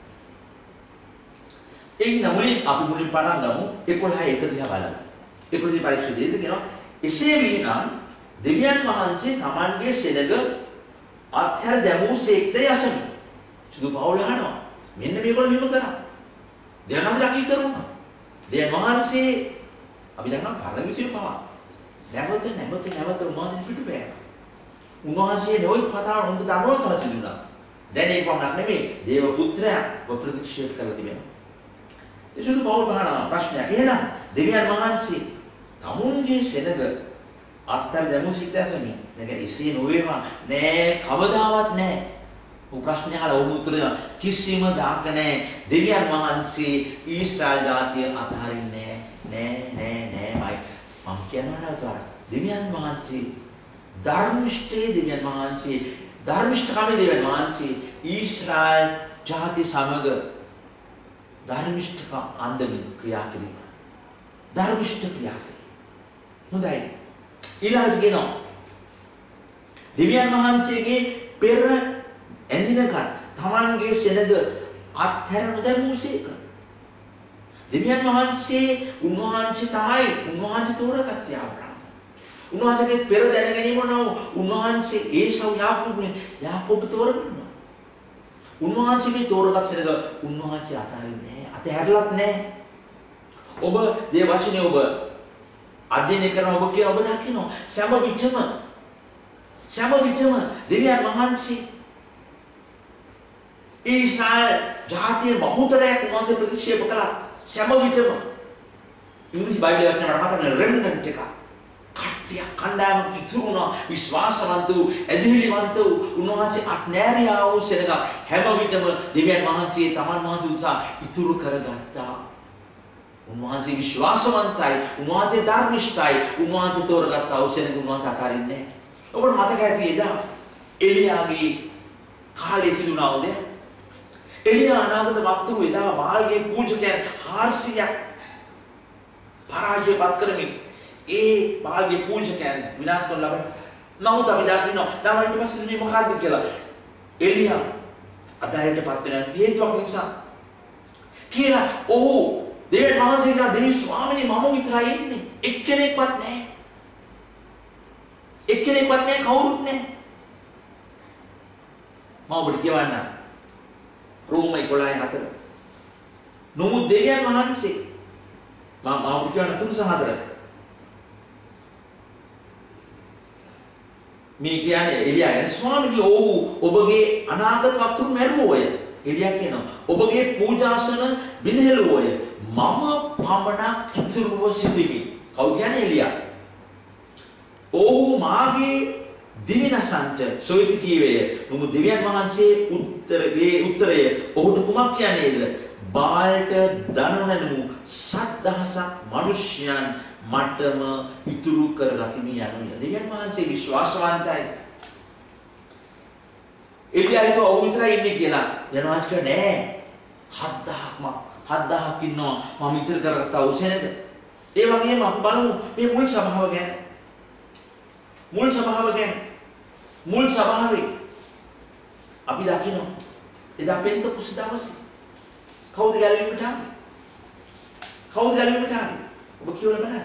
එයින් මුලින් අපි මුලින් පටන් ගමු එකොළහ එක දිහා බලමු. එකොළහ පරිච්ඡේදයේදී කියනවා එසේ වීනම් දෙවියන් වහන්සේ Tamanගේ සෙනග අත්හැර දැමූසේක්ද යසමි. සුදු පවුල අහනවා. මෙන්න මේගොල්ලෝ මෙහෙම කරා. දෙවියන් වහන්සේ අකී කරුණා. දෙවියන් වහන්සේ අපි දන්නවා පරණ විශ්ව පවා. නැවත නැවත නැවත උන්වහන්සේ පිටුපෑ. උන්වහන්සේ නොයෙක් කතා උන්ට දනෝ කරලා තිබුණා. දැන් ඒක වුණා නෙමෙයි. දේව පුත්‍රයා ප්‍රතික්ෂේප කරලා තිබෙනවා. ඒ සුදු පවුල අහනවා ප්‍රශ්නයක්. එහෙනම් දෙවියන් වහන්සේ තමුන්ගේ සෙනග අත්තර දැමුසිට ඇසමි. මේක ඉසේ නොවේවා නෑ කවදාවත් නෑ. ඔය ප්‍රශ්නේ අහලා ඔවුන් උත්තර දෙනවා කිසිම දාක නෑ. දෙවියන් වහන්සේ ඊශ්‍රායල් ජාතිය අතහරින්නේ නෑ නෑ නෑමයි. මම කියනවා නේද දෙවියන් වහන්සේ ධර්මිෂ්ඨයේ දෙවියන් වහන්සේ ධර්මිෂ්ඨකමේ දෙවියන් වහන්සේ ඊශ්‍රායල් ජාති සමග ධර්මිෂ්ඨක අන්දමින් ක්‍රියා කිරීම. ධර්මිෂ්ඨ ක්‍රියා කිරීම. හොඳයි. ඊළඟට කියනවා දෙවියන් වහන්සේගේ පෙර ඇඳිනකත් Tamanගේ සෙනග අත්හැර නොදැමුසේක. දෙවියන් වහන්සේ උන්වහන්සේ තමයි උන්වහන්සේ තෝරගත්තේ ආබ්‍රහම්. උන්වහන්සේගේ පෙර දැන ගැනීම නෝ උන්වහන්සේ ඒසව් යාකෝබුනේ යාකෝබ තෝරගන්නවා. උන්වහන්සේගේ තෝරගත් සෙනඟ උන්වහන්සේ අතාරින්නේ නැහැ. අතහැරලත් නැහැ. ඔබ මේ වචනේ ඔබ අධ්‍යයනය කරන ඔබ කියන ඔබ දකින්න සෑම විටම සෑම විටම දෙවියන් වහන්සේ ඊශ්‍රායල් ජාතිය බහුතරයක් උන්වහන්සේ ප්‍රතික්ෂේප කළා. සෑම විටම ඉංග්‍රීසි බයිබලයේ වචන මට මතක නැහැ රෙමිනන්ට් එක. කට්ටිය කණ්ඩායමක් ඉතුරුනා විශ්වාසවන්ත වූ ඇදහිලිවන්ත වූ උන්වහන්සේ අත්නෑරියා වූ සෙනඟ හැම විටම දෙවියන් වහන්සේ තමන් වහන්සේ උදෙසා ඉතුරු කරගත්තා. උන්වහන්සේ විශ්වාසවන්තයි, උන්වහන්සේ ධර්මිෂ්ඨයි, උන්වහන්සේ තෝරගත්තා වූ සෙනඟ උන්වහන්සේ අතාරින්නේ නැහැ. ඔබට මතක ඇති එදා එලියාගේ කාලේ තිබුණා උනේ. එලියා අනාගත වක්තුරු එදා බාල්ගේ පූජකයන් හාස්‍යයක් පරාජයපත් කරමින් ඒ බාල්ගේ පූජකයන් විනාශ කරන ලබන නමුත් අපි දකිනවා තමයි ඊට පස්සේ මේ මොකක්ද කියලා එලියා අදායටපත් වෙන හේතුවක් නිසා කියලා ඔහු දෙවියන් වහන්සේලා දෙවි ස්වාමීනි මම විතරයි ඉන්නේ එක්කෙනෙක්වත් නැහැ එක්කෙනෙක්වත් නැහැ කවුරුත් නැහැ මම ඔබට කියවන්නම් රෝම එකොළහ හතර නමුත් දෙවියන් වහන්සේ මම මම ඔබට කියවන්න තුන සහ හතර මේ කියන්නේ එලියා ගැන ස්වාමීනි ඔව් ඔබගේ අනාගත වක්තුරු මැරුවෝය එලියා කියනවා ඔබගේ පූජාසන බිඳහෙළුවෝය මම පමණක් ඉතුරුව සිටිමි කවුද කියන්නේ එලියා ඔව් මාගේ දිවිනසන්ත සොයිති කීවේ නුඹ දෙවියන් වහන්සේ උත්තරගේ උත්තරය ඔහුට කුමක් කියන්නේද බාල්ට දනවනු සත්දහසක් මිනිස්යන් මටම ඉතුරු කරගතිමි යනුය දෙවියන් වහන්සේ විශ්වාසවන්තයි එලියාට ඔව් විතරයි ඉන්නේ කියලා යනවාස් කිය නෑ හත්දහක්ම හත්දහක් ඉන්නවා මම ඉතුරු කරගත්තා උසෙනද ඒ වගේම අපි බලමු මේ මුල් සභාව ගැන මුල් සභාව ගැන මුල් සභාවේ අපි දකිනවා එදා පෙන්තකුස් දවසේ කවුද ගැලවීමට ආවේ කවුද ගැලවීමට ආවේ ඔබ කියවලා බලන්න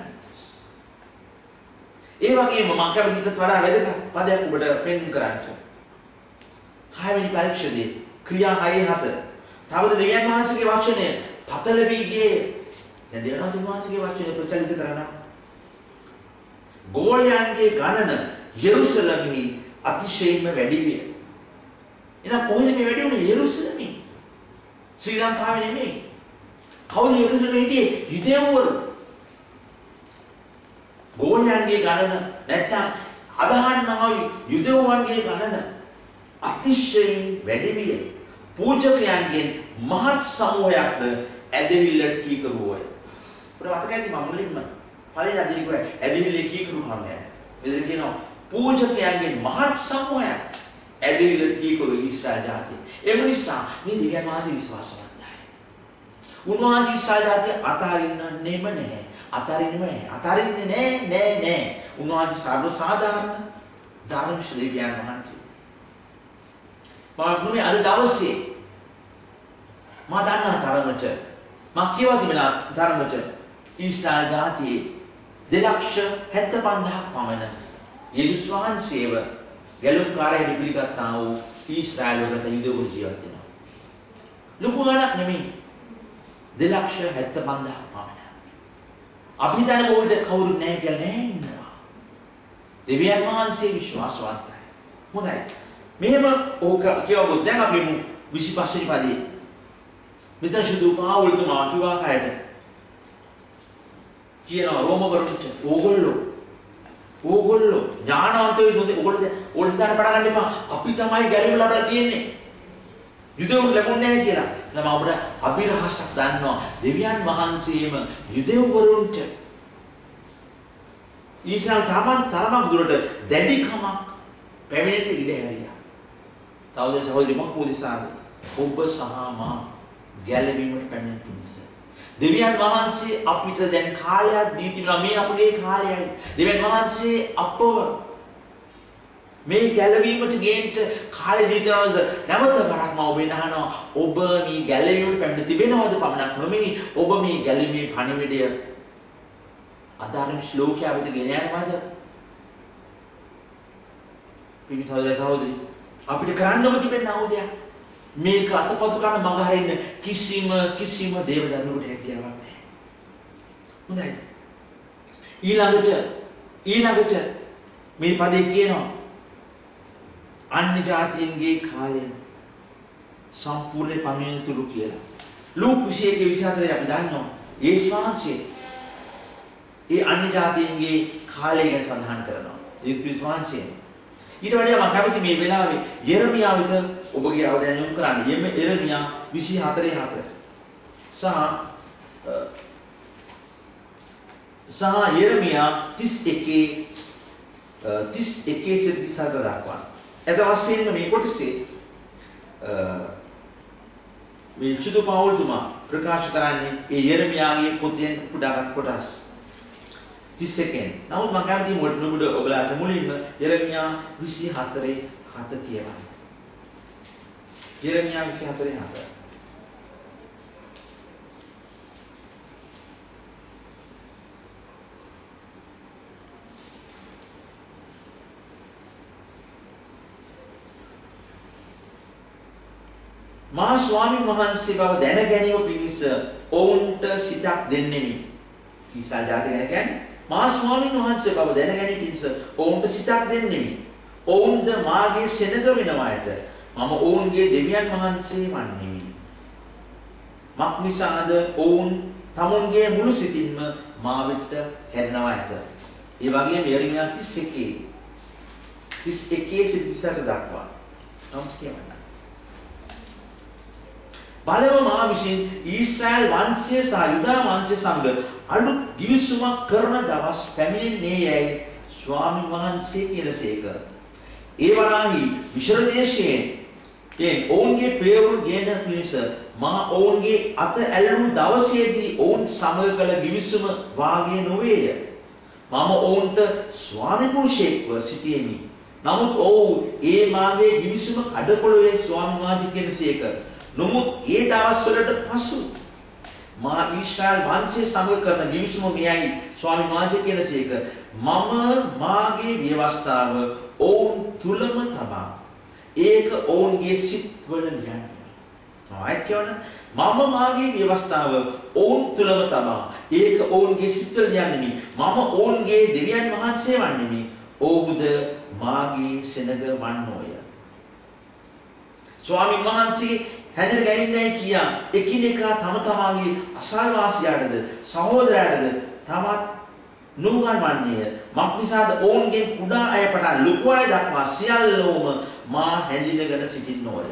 ඒ වගේම මම කැමතිට වඩා වැදගත් පදයක් ඔබට පෙන්වන්න කරන්න හයවෙනි පරීක්ෂණයේ ක්‍රියා හයේ හතර තවද දෙවියන් වහන්සේගේ වචනය පතලවී ගියේ දැන් දෙවියන් වහන්සේගේ වචනය ප්‍රචලිත කරනවා ගෝලයන්ගේ ගණන යෙරුසලමෙහි අතිශයින්ම වැඩි විය. එහෙනම් කොහෙද මේ වැඩි වුනේ? යෙරුසලමේ. ශ්‍රී ලංකාවේ නෙමෙයි. කවුද යෙරුසලමේ හිටියේ? යුදෙව්වරු. ගෝලයන්ගේ ගණන නැත්තම් අදහන්නවා යුදෙව්වන්ගේ ගණන අතිශයින් වැඩි විය. පූජකයන්ගෙන් මහත් සමූහයක්ද ඇදහිල්ලට කීකරුවෝය. අපිට මතක ඇති මම මුලින්ම පළවෙනි අදිරිකුව ඇදහිල්ලේ කීකරුවාම නෑ. මෙතන කියනවා පූජකයන්ගෙන් මහත් සමූහයක් ඇදහිල්ලට කීකරු ඊශ්‍රායල් ජාතිය. ඒ නිසා මේ දෙවියන් වහන්සේ විශ්වාසවන්තයි. උන්වහන්සේ ඊශ්‍රායල් ජාතිය අතාරින්නෙම නෑ. අතාරින්නෙම නෑ. අතාරින්නේ නෑ නෑ නෑ. උන්වහන්සේ සර්ව සාධාරණ ධර්මිෂ දෙවියන් වහන්සේ. මම අද දවසේ මම දන්නා තරමට මම කියවා තිබෙනා තරමට ඊශ්‍රායල් ජාතියේ දෙලක්ෂ හැත්තෑ පන්දහක් පමණ යේසුස් වහන්සේව ගැලුම්කාරයෙකු පිළිගත්තා වූ ඊශ්‍රායල් වලට යුදෙව්වරු ජීවත් වෙනවා. ලොකු ගණනක් නෙමෙයි. දෙලක්ෂ හැත්තෑ පන්දහක් පමණ. අපි හිතන්නේ කොහෙද කවුරුත් නැහැ කියලා නෑ ඉන්නවා. දෙවියන් වහන්සේ විශ්වාසවන්තයි. හොඳයි. මෙහෙම ඕක කියවගොත් දැන් අපි විසිපස් වෙනි පදේ. මෙතන සුදු පාවුල්තුමා කිව්වා කයට. කියනවා රෝමවරුන්ට ඕගොල්ලෝ ඕගොල්ලෝ ඥානවන්තයෝ ඉන්නේ ඕගොල්ලෝ ඕගොල්ලෝ දාන්න පටන් ගන්න එපා. අපි තමයි ගැලවීම ලබලා තියෙන්නේ. යුදෙව්වරු ලැබුණේ නැහැ කියලා. දැන් මම අපිට අභිරහසක් දන්නවා. දෙවියන් වහන්සේම යුදෙව්වරුන්ට ඊශ්‍රායල් තරමක් තරමක් දුරට දැඩිකමක් පැමිණෙන්න ඉඩ හැරියා. සහෝදර සහෝදරි මම පොදිසාද ඔබ සහ මා ගැලවීමට පැමිණෙන්න පිණිස දෙවියන් වහන්සේ අපිට දැන් කාලයක් දී තිබුණා මේ අපගේ කාලයයි. දෙවියන් වහන්සේ අපව මේ ගැලවීමට ගේන්න කාලෙ දීනවද? නැවත වරක් මම ඔබෙන් අහනවා ඔබ මේ ගැලවීමට පැමිණ තිබෙනවද පමණක් නොමේ ඔබ මේ ගැලවීමේ පණිවිඩය අදාළ ශ්ලෝකය වෙත ගෙන යනවාද? පිටුතල සහෝදරි අපිට කරන්නම තිබෙන අවුදයක් මේක අතපසු කරන මඟ හරින්න කිසිම කිසිම දේව දරුවෙකුට හැකියාවක් නැහැ. හොඳයි. ඊළඟට ඊළඟට මේ පදේ කියනවා අන්‍ය ජාතීන්ගේ කාලය සම්පූර්ණ පමිණතුළු කියලා. ලූක් විශේෂයේ විස්තරය අපි දන්නවා. ඒ ශ්වාසයේ ඒ අන්‍ය ජාතීන්ගේ කාලය ගැන සඳහන් කරනවා. ඒ විශ්වාසයේ ඊට වඩා මම කැමති මේ වෙලාවේ යෙරමියා විතර ඔබගේ අවධානය යොමු කරන්න. යෙම යෙරමියා විසි හතරේ හතර සහ සහ යෙරමියා තිස් එකේ තිස් එකේ සිට තිස් හතර දක්වා. එත වශයෙන්ම මේ කොටසේ මේ විසුදු පෞල්තුමා ප්‍රකාශ කරන්නේ ඒ යෙරමියාගේ පොතෙන් කුඩාගත් කොටස් තිස් එකෙන්. නමුත් මම කැමති මොඩ නොමුඩ ඔයගලාට මුලින්ම යෙරමියා විසි හතරේ හත කියවන්න. යෙරමියා විසි හතරේ හත. මා ස්වාමීන් වහන්සේ බව දැන ගැනීම පිණිස ඔවුන්ට සිතක් දෙන්නෙමි. ඊසාල් ජාතික ගැන කියන්නේ මා ස්වාමීන් වහන්සේ බව දැන ගැනීම පිණිස ඔවුන්ට සිතක් දෙන්නෙමි. ඔවුන්ද මාගේ සෙනග වෙනවායත. මම ඔවුන්ගේ දෙවියන් වහන්සේ වන්නෙමි. මක්නිසාද ඔවුන් තමුන්ගේ මුළු සිතින්ම මා වෙත හැරෙනවායත. ඒ වගේම යෙරමියා තිස් එකේ තිස් එකේ තිස් හතර දක්වා නම් කියවන්න. බලව මා විසින් ඊශ්‍රායල් වංශය සහ යුදා වංශය සමග අලුත් givisුමක් කරන දවස් පැමිණෙන්නේ යයි ස්වාමීන් වහන්සේ කියලාසේක. ඒ වනාහි මිශ්‍ර දේශයේ ඒ ඔවුන්ගේ පෙරවරු ගෙන පිණිස මා ඔවුන්ගේ අත ඇලුණු දවසේදී ඔවුන් සමග කළ givisුම වාගේ නොවේය. මම ඔවුන්ට ස්වාමි පුරුෂයෙක්ව සිටියෙමි. නමුත් ඔවුන් ඒ මාගේ givisුම කඩපොළවේ ස්වාමීන් වහන්සේ කියලාසේක. නමුත් ඒ දවස්වලට පසු මා ඊශ්‍රායල් වංශය සමග කරන givisුම මෙයයි ස්වාමීන් වහන්සේ කියලාසේක. මම මාගේ ව්‍යවස්ථාව ඔවුන් තුලම තබා ඒක ඔවුන්ගේ සිත්වල ලියන්න. ආයෙත් කියවන මම මාගේ ව්‍යවස්ථාව ඔවුන් තුලම තබා ඒක ඔවුන්ගේ සිත්වල ලියන්නේ. මම ඔවුන්ගේ දෙවියන් වහන්සේ වන්නේමි. ඔවුද මාගේ සෙනග වන්නෝය. ස්වාමීන් වහන්සේ හැදෙර ගැනින්නයි කියා එකිනෙකා තම තමාගේ අසල්වාසියාටද සහෝදරයාටද තමත් නුගන්වන්නේය. මක්නිසාද ඔවුන්ගෙන් කුඩා අය පටන් ලොකු අය දක්වා සියල්ලෝම මා හැඳිනගෙන සිටින්නෝය.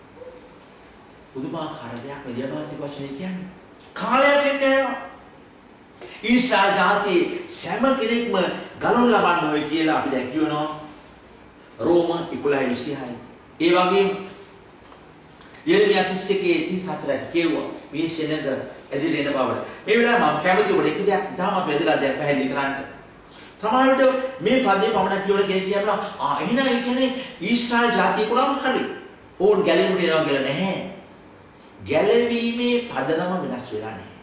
පුදුමාකාර දෙයක් මෙදියනවාසි වචනේ කියන්නේ. කාලයක් එන්නේ ඊශ්‍රායල් ජාතියේ සෑම කෙනෙක්ම ගලන ලබන්න ඕයි කියලා අපි දැන් කියනවා. රෝම එකොළහ විසිහයි. ඒ වගේම යෙරමියා තිස් එකේ තිස් හතරක් කියුවා මේ සෙනග ඇදිලා එන බවට. මේ වෙලාවේ මම කැමති උඩ එක දෙයක් තාමත් වැදගත් දෙයක් පැහැදිලි කරන්න. සමහර විට මේ පදේ පමණක් කියවල කෙනෙක් කියනවා ආ එහෙනම් ඒ කියන්නේ ඊශ්‍රායල් ජාතිය පුරාම හරි. ඕන් ගැලෙමුට එනවා කියලා නැහැ. ගැලවීමේ පදනම වෙනස් වෙලා නැහැ.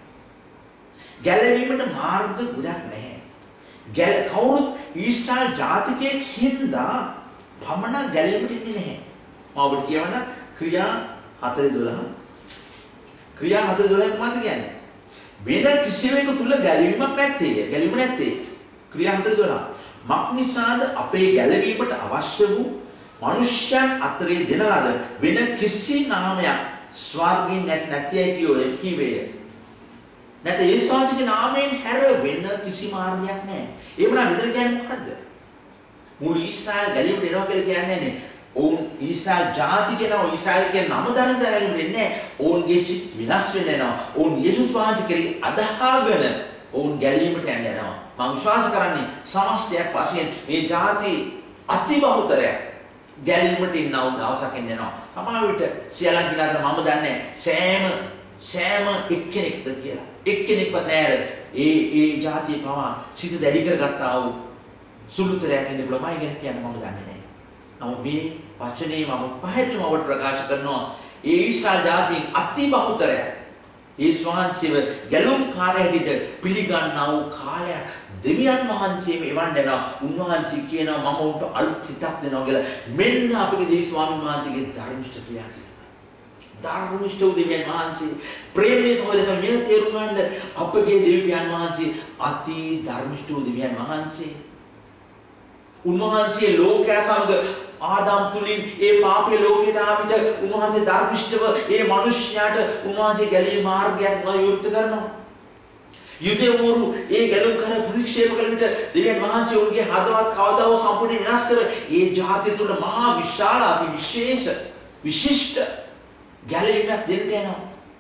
ගැලවීමට මාර්ග ගොඩක් නැහැ. ගැල කවුරුත් ඊශ්‍රායල් ජාතිකයෙක් හින්දා පමණ ගැලවීමට ඉන්නේ නැහැ. මම ඔබට කියවන ක්‍රියා හතර දොළහ ක්‍රියා හතර දොළහ මොකක්ද කියන්නේ? වෙන කිසිවෙකු තුල ගැලවීමක් නැත්තේ. ගැලවීම නැත්තේ. ක්‍රියා හතර දොළහ. මක්නිසාද අපේ ගැලවීමට අවශ්‍ය වූ මනුෂ්‍යයන් අතරේ දෙන ලද වෙන කිසි නාමයක් ස්වර්ගයෙන් නැත්‍යයි කියෝ කිවේය. නැත්නම් ඒ ස්වාමීගේ නාමයෙන් හැර වෙන කිසි මාර්ගයක් නැහැ. ඒ වුණා විතර කියන්නේ මොකද්ද? මුළු ඊශ්‍රායල් ගැලවීමට එනවා කියලා කියන්නේ නැහැ. ඔවුන් ඊශ්‍රායල් ජාති කෙනා ඊශ්‍රායල් කියන නම දරන දරන වෙන්නේ ඔවුන්ගේ සිත් විනාශ වෙනවා. ඔවුන් යේසුස් වහන්සේ කෙරෙහි අදහාගෙන ඔවුන් ගැලීමට යනවා. මම විශ්වාස කරන්නේ සමස්තයක් වශයෙන් මේ ජාති අති බහුතරයක් ගැලීමට ඉන්නව දවසක් එනවා. සමහර විට සියලන් කියලා මම දන්නේ සෑම සෑම එක්කෙනෙක්ද කියලා. එක්කෙනෙක්වත් නැහැ ඒ ඒ ජාතිය පවා සිත දැඩි කරගත්තා වූ සුළුතරයක් ඉන්න ප්‍රමාණය ගැන කියන්න මම දන්නේ නැහැ. නමුත් මේ වචනේ මම පහටම ඔබට ප්‍රකාශ කරනවා ඒ ඊශ්‍රායල් ජාතීන් අති බහුතරය යේසුස් වහන්සේව ගැලුම් කාර්යයට පිළිගන්නා වූ කාලයක් දෙවියන් වහන්සේම එවන් දෙනවා. උන්වහන්සේ කියනවා මම උන්ට අලුත් හිතක් දෙනවා කියලා. මෙන්න අපගේ දේව ස්වාමීන් වහන්සේගේ ධර්මිෂ්ඨ ක්‍රියා කියලා. ධර්මිෂ්ඨ වූ දෙවියන් වහන්සේ ප්‍රේමයේ තවදක මෙල තේරුම් ගන්න අපගේ දෙවියන් වහන්සේ අති ධර්මිෂ්ඨ වූ දෙවියන් වහන්සේ. උන්වහන්සේ ලෝකයා සමග ආදාම් තුලින් ඒ පාපේ ලෝකයට ආවිත උන්වහන්සේ ධර්මිෂ්ඨව ඒ මිනිස්යාට උන්වහන්සේ ගැලී මාර්ගයක් වයුක්ත කරනවා. යුදෙවරු ඒ ගැලුම් කර ප්‍රතික්ෂේප කළ විට දෙවියන් වහන්සේ ඔවුන්ගේ හදවත් කවදාවත් සම්පූර්ණ විනාශ කර ඒ ජාතිය තුල මහා විශාල අති විශේෂ විශිෂ්ට ගැලවීමක් දෙන්න යනවා.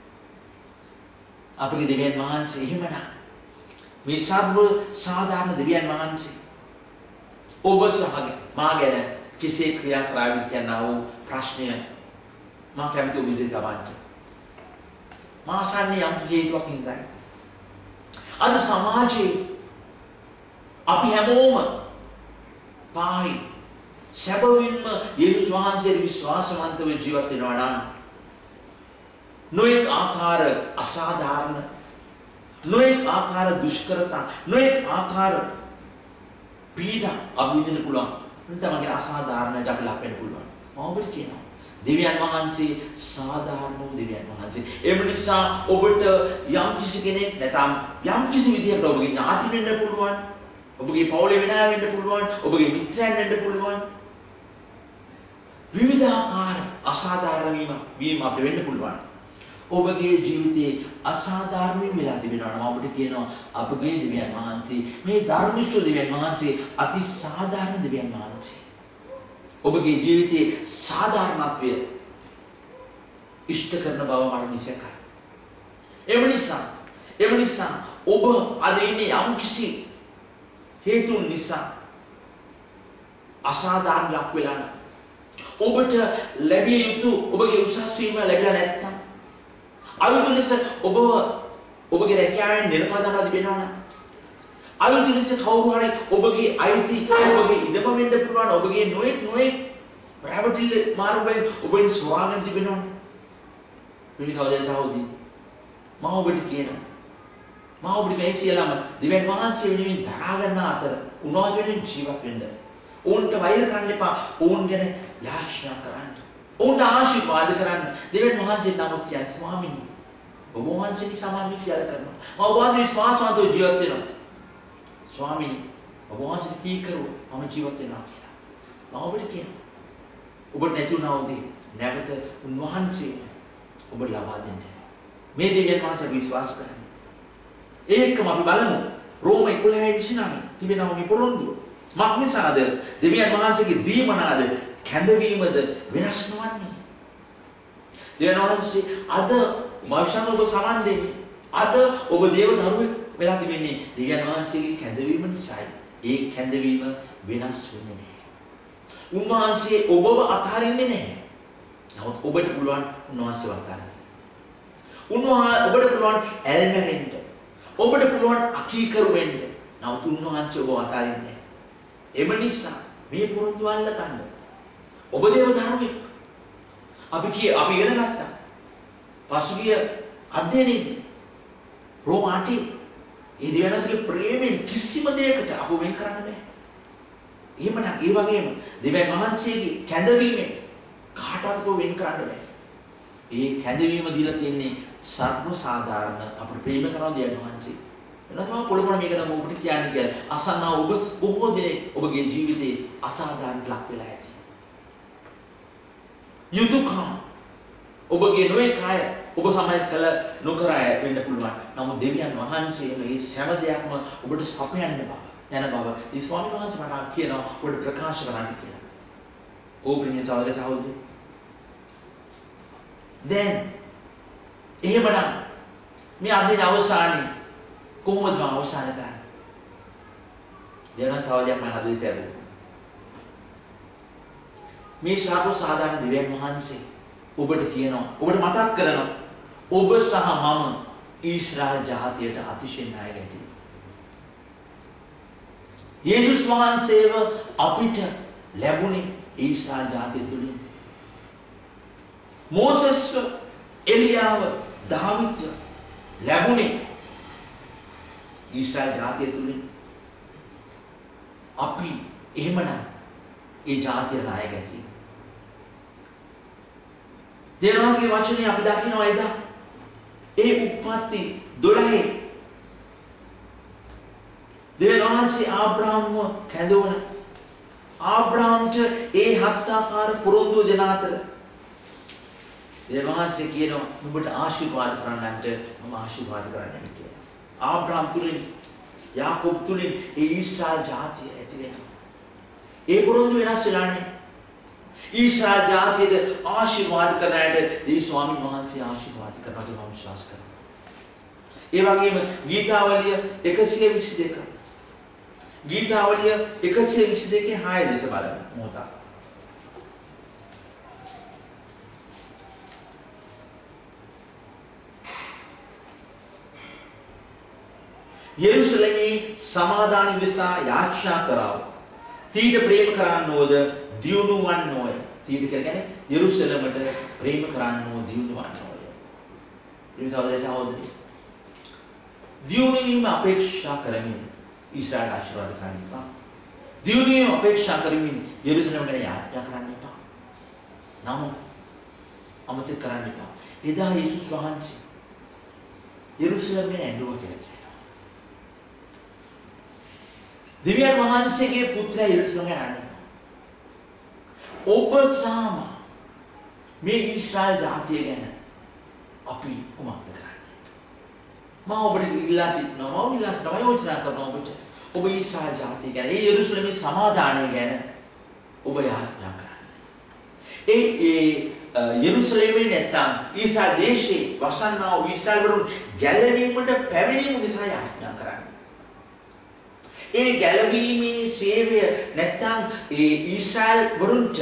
අපගේ දෙවියන් වහන්සේ එහෙමනම් මේ සර්ව සාධාරණ දෙවියන් වහන්සේ ඔබ සහ මා ගැන කිසිේ ක්‍රියා කරාවිත් කියනා වූ ප්‍රශ්නය මා කැමති ඔබ ඉදිරියට තබන්න. මා සන්නේ යම් හේතුවක් ඉඳන් අද සමාජයේ අපි හැමෝම පාහි සැබවින්ම යේසුස් වහන්සේ විශ්වාසවන්තව ජීවත් වෙනවා නම් නොඑක ආකාර අසාධාරණ නොඑක ආකාර දුෂ්කරතා නොඑක ආකාර පීඩා අභිදින්න පුළුවන්. තමයි අසාධාරණට අපි ලක් වෙන්න පුළුවන්. මම ඔබට කියනවා දෙවියන් වහන්සේ සාධාරණ වූ දෙවියන් වහන්සේ. ඒ නිසා ඔබට යම් කිසි කෙනෙක් නැතම් යම් කිසි විදියකට ඔබගේ ඥාති වෙන්න පුළුවන්. ඔබගේ පවුලේ වෙනා වෙන්න පුළුවන්. ඔබගේ මිත්‍රයන් වෙන්න පුළුවන්. විවිධාකාර අසාධාරණ වීම වීම අපිට වෙන්න පුළුවන්. ඔබගේ ජීවිතයේ අසාධාරණ වෙලා තිබෙනවා නම් ඔබට කියනවා අපගේ දෙවියන් වහන්සේ මේ ධර්මිෂ්ඨ දෙවියන් වහන්සේ අති සාධාරණ දෙවියන් වහන්සේ. ඔබගේ ජීවිතයේ සාධාරණත්වය ඉෂ්ට කරන බව මට නිසකයි. ඒ නිසා ඒ නිසා ඔබ අද ඉන්නේ යම් කිසි හේතුන් නිසා අසාධාරණ ලක් වෙලා නම් ඔබට ලැබිය යුතු ඔබගේ උසස් වීම ලැබිලා නැත්නම් අයුතු ලෙස ඔබ ඔබගේ රැකියාවෙන් නිරපදවලා තිබෙනවා නම් අයුතු ලෙස කවුරු හරි ඔබගේ අයිති ඔබගේ ඉඩම වෙන්න පුළුවන් ඔබගේ නොඑක් නොඑක් ප්‍රයිවට් මාර්ගයෙන් ඔබෙන් සොයාගෙන තිබෙනවා නම් පිළිසවදෙන් සහෝදරි මම ඔබට කියනවා මම ඔබට මේ කියලාම දිවෙන් වහන්සේ වෙනුවෙන් දරා ගන්න අතර උන්වහන්සේ වෙනුවෙන් ජීවත් වෙන්න ඕන්ට වෛර කරන්න එපා ඕන් ගැන යාඥා කරන්න ඕන්ට ආශිර්වාද කරන්න දෙවියන් වහන්සේ නමක් කියන ස්වාමීනි ඔබ වහන්සේට සමාන කියලා කරනවා මම ඔබ වහන්සේ විශ්වාසවන්තව ජීවත් වෙනවා ස්වාමීනි ඔබ වහන්සේ කීකරුව මම ජීවත් වෙනවා කියලා මම ඔබට කියනවා ඔබට නැති වුණා වූ නැවත උන්වහන්සේ ඔබ ලබා දෙන්න මේ දෙවියන් වහන්සේ විශ්වාස කරන්න ඒකම අපි බලමු රෝම එකොළහ විසි නවය තිබෙනවා මේ පොරොන්දුව මක් නිසාද දෙවියන් වහන්සේගේ දීමනාද කැඳවීමද වෙනස් නොවන්නේ. දෙවියන් වහන්සේ අද මාර්ෂන් ඔබ සමන් දෙන්නේ. අද ඔබ දේව දරුවෙක් වෙලා තිබෙන්නේ දෙවියන් වහන්සේගේ කැඳවීම නිසායි. ඒ කැඳවීම වෙනස් වෙන්නේ නැහැ. උන්වහන්සේ ඔබව අත්හරින්නේ නැහැ. නමුත් ඔබට පුළුවන් උන්වහන්සේව අත්හරින්න. උන්වහන්සේ ඔබට පුළුවන් ඇල්මැරෙන්න. ඔබට පුළුවන් අකීකරු වෙන්න. නමුත් උන්වහන්සේ ඔබව අත්හරින්නේ නැහැ. එම නිසා මේ පොරොන්දු අල්ලගන්න. ඔබ දේව ධර්මයක්. අපි කිය අපි ඉගෙන ගත්තා. පසුගිය අධ්‍යයනයේදී රෝම අටේ ඒ දෙවියන්ගේ ප්‍රේමයෙන් කිසිම දෙයකට අප වෙන් කරන්න බෑ. එහෙමනම් ඒ වගේම දෙවියන් වහන්සේගේ කැඳවීමෙන් කාටවත් වෙන් කරන්න බෑ. ඒ කැඳවීම දීලා තියන්නේ සර්ව සාධාරණ අපට ප්‍රේම කරන දෙවියන් වහන්සේ. එනවා පොළොමන මේක නම් ඔබට කියන්න කියලා. අසන්නා ඔබ බොහෝ දෙනෙක් ඔබගේ ජීවිතේ අසාධාරණ ලක් වෙලා ඇති. යුතුයකම් ඔබගේ නොයේ කාය ඔබ සමයත් කළ නොකර වෙන්න පුළුවන්. නමුත් දෙවියන් වහන්සේ මේ හැම දෙයක්ම ඔබට සපයන්න බව. යන බව. ඒ ස්වාමීන් වහන්සේ මට කියනවා ඔබට ප්‍රකාශ කරන්න කියලා. ඕපනිය සහෝදර සහෝදරි. දැන් එහෙමනම් මේ අදින අවසානයේ කොහොමද මම අවසන් කරන්නේ? දෙවන තවදයක් මම හදලා තියනවා. මේ ශාප සාධාරණ දෙවියන් වහන්සේ ඔබට කියනවා ඔබට මතක් කරනවා ඔබ සහ මම ඊශ්‍රායල් ජාතියට අතිශය ණය ගැති. යේසුස් වහන්සේව අපිට ලැබුණේ ඊශ්‍රායල් ජාතිය තුලින්. මෝසස්ව, එලියාව, දාවිද්ව ලැබුණේ ඊශ්‍රායල් ජාතිය තුලින්. අපි එහෙමනම් ඒ ජාතිය නායක ඇති. දේවාගේ වචනේ අපි දකිනවා එදා. ඒ උප්පත්ති දොළහේ දේවාංශي ආබ්‍රාම්ව කැඳවන ආබ්‍රාම්ට ඒ හත් ආකාර පොරොන්දු දෙන අතර දේවාංශي කියනවා නුඹට ආශිර්වාද කරන්නන්ට මම ආශිර්වාද කරන්නම් කියලා. ආබ්‍රාම් තුලින් යාකෝබ් තුලින් ඒ ඊශ්‍රායල් ජාතිය ඇති වෙනවා. ඒ පොරොන්දු වෙනස් වෙලා නැහැ. ඊශ්‍රායල් ජාතියට ආශිර්වාද කරන්නට දී ස්වාමීන් වහන්සේ ආශිර්වාද කරනවා කියලා මම විශ්වාස කරනවා. ඒ වගේම ගීතාවලිය එකසිය විසි දෙක ගීතාවලිය එකසිය විසි දෙකේ හය දෙස බලන්න මොහොතක්. යෙරුසලමේ සමාදාන විසා යාඥා කරව. තීඩ ප්‍රේම කරන්නෝද දියුණු වන්නෝය. තීඩ කියන්නේ යෙරුසලමට ප්‍රේම කරන්නෝ දියුණු වන්නෝය. මේ සහෝදරයන් සහෝදරි දියුණු වීම අපේක්ෂා කරමින් ඊශ්‍රායල් ආශිර්වාද කරන්න එපා. දියුණු වීම අපේක්ෂා කරමින් යෙරුසලම ගැන යාඥා කරන්න එපා. නමුත් අමතක කරන්න එපා. එදා යේසුස් වහන්සේ යෙරුසලමේ ඇඬුවා කියලා. දෙවියන් වහන්සේගේ පුත්‍රයා යෙරුසලම යන්නේ. ඔබ සාම මේ ඊශ්‍රායල් ජාතිය ගැන අපි කුමක්ද කරන්නේ? මම ඔබට ඉල්ලා සිටිනවා මම ඉල්ලා සිටිනවා යෝජනා කරනවා ඔබට. ඔබ ඊශ්‍රායල් ජාතිය ගැන ඒ යෙරුසලමේ සමාදානය ගැන ඔබ යාඥා කරන්න. ඒ ඒ යෙරුසලමේ නැත්නම් ඊශ්‍රායල් දේශේ වසන්නා වූ ඊශ්‍රායල් වරුන් ගැලවීමට පැමිණීම නිසා යාඥා කරන්න. ඒ ගැලවීමේ සේවය නැත්නම් ඒ ඊශ්‍රායල් වරුන්ට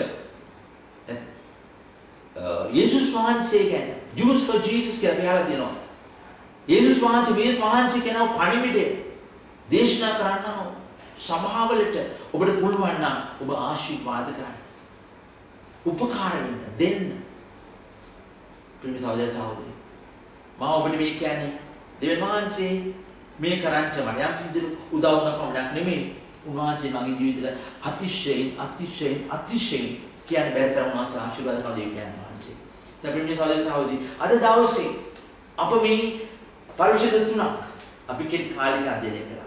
යේසුස් වහන්සේ ගැන Jews for Jesus කියලා කියලා දෙනවා. යේසුස් වහන්සේ මේ වහන්සේ කියන පණිවිඩය දේශනා කරන්නම සභාවලට ඔබට පුළුවන් නම් ඔබ ආශිර්වාද කරන්න. උපකාර වෙන්න දෙන්න. ප්‍රේමිත සහෝදර සහෝදරි මම ඔබට මේ කියන්නේ දෙවියන් වහන්සේ මේ කරන්ට මට යම් කිසි උදව් කරනකමක් නෙමෙයි. උන්වහන්සේ මගේ ජීවිතේට අතිශයින් අතිශයින් අතිශයින් කියන්නේ බැරි තරම් උන්වහන්සේ ආශිර්වාද කරන දෙවියන් වහන්සේ. දැන් මේ සහෝදර සහෝදරි අද දවසේ අප මේ පරිශුද්ධ තුනක් අපි කෙටි කාලික අධ්‍යයනය කරා.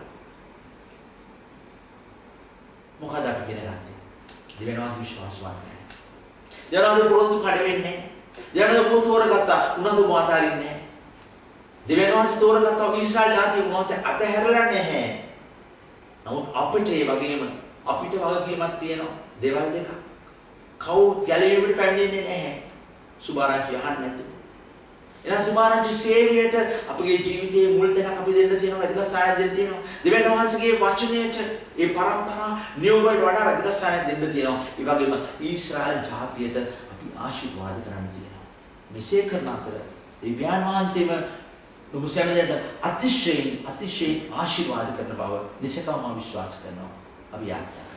මොකද අපි ඉගෙන ගත්තේ? දෙවියන් වහන්සේ විශ්වාසවත් නැහැ. දෙවියන් වහන්සේ පොරොන්දු කඩ වෙන්නේ නැහැ. දෙවියන් වහන්සේ පොත තෝරගත්තා උනන්දු මාතාරින්නේ නැහැ. දෙවියන් වහන්සේ තෝරගත්තා ඊශ්‍රායල් ජාතිය උන්වහන්සේ අතහැරලා නැහැ. නමුත් අපිට ඒ වගේම අපිට වගකීමක් තියෙනවා. දේවල් දෙකක්. කවුරුත් ගැලවීමට පැමිණෙන්නේ නැහැ. සුභාරංචි අහන්න නැතුව. එහෙනම් සුභාරංචි සේවයට අපගේ ජීවිතයේ මුල් තැනක් අපි දෙන්න තියෙනවා. වැදගත් සායයක් දෙන්න තියෙනවා. දෙවියන් වහන්සේගේ වචනයට ඒ පරම්පරා නියෝගයට වඩා වැදගත් සායයක් දෙන්න තියෙනවා. ඒ වගේම ඊශ්‍රායල් ජාතියට අපි ආශිර්වාද කරන්න තියෙනවා. මෙසේ කරන අතර දෙවියන් වහන්සේම ඔබ සැමදෙට අතිශයින් අතිශයින් ආශිර්වාද කරන බව නිසකවම විශ්වාස කරනවා. අපි යාඥා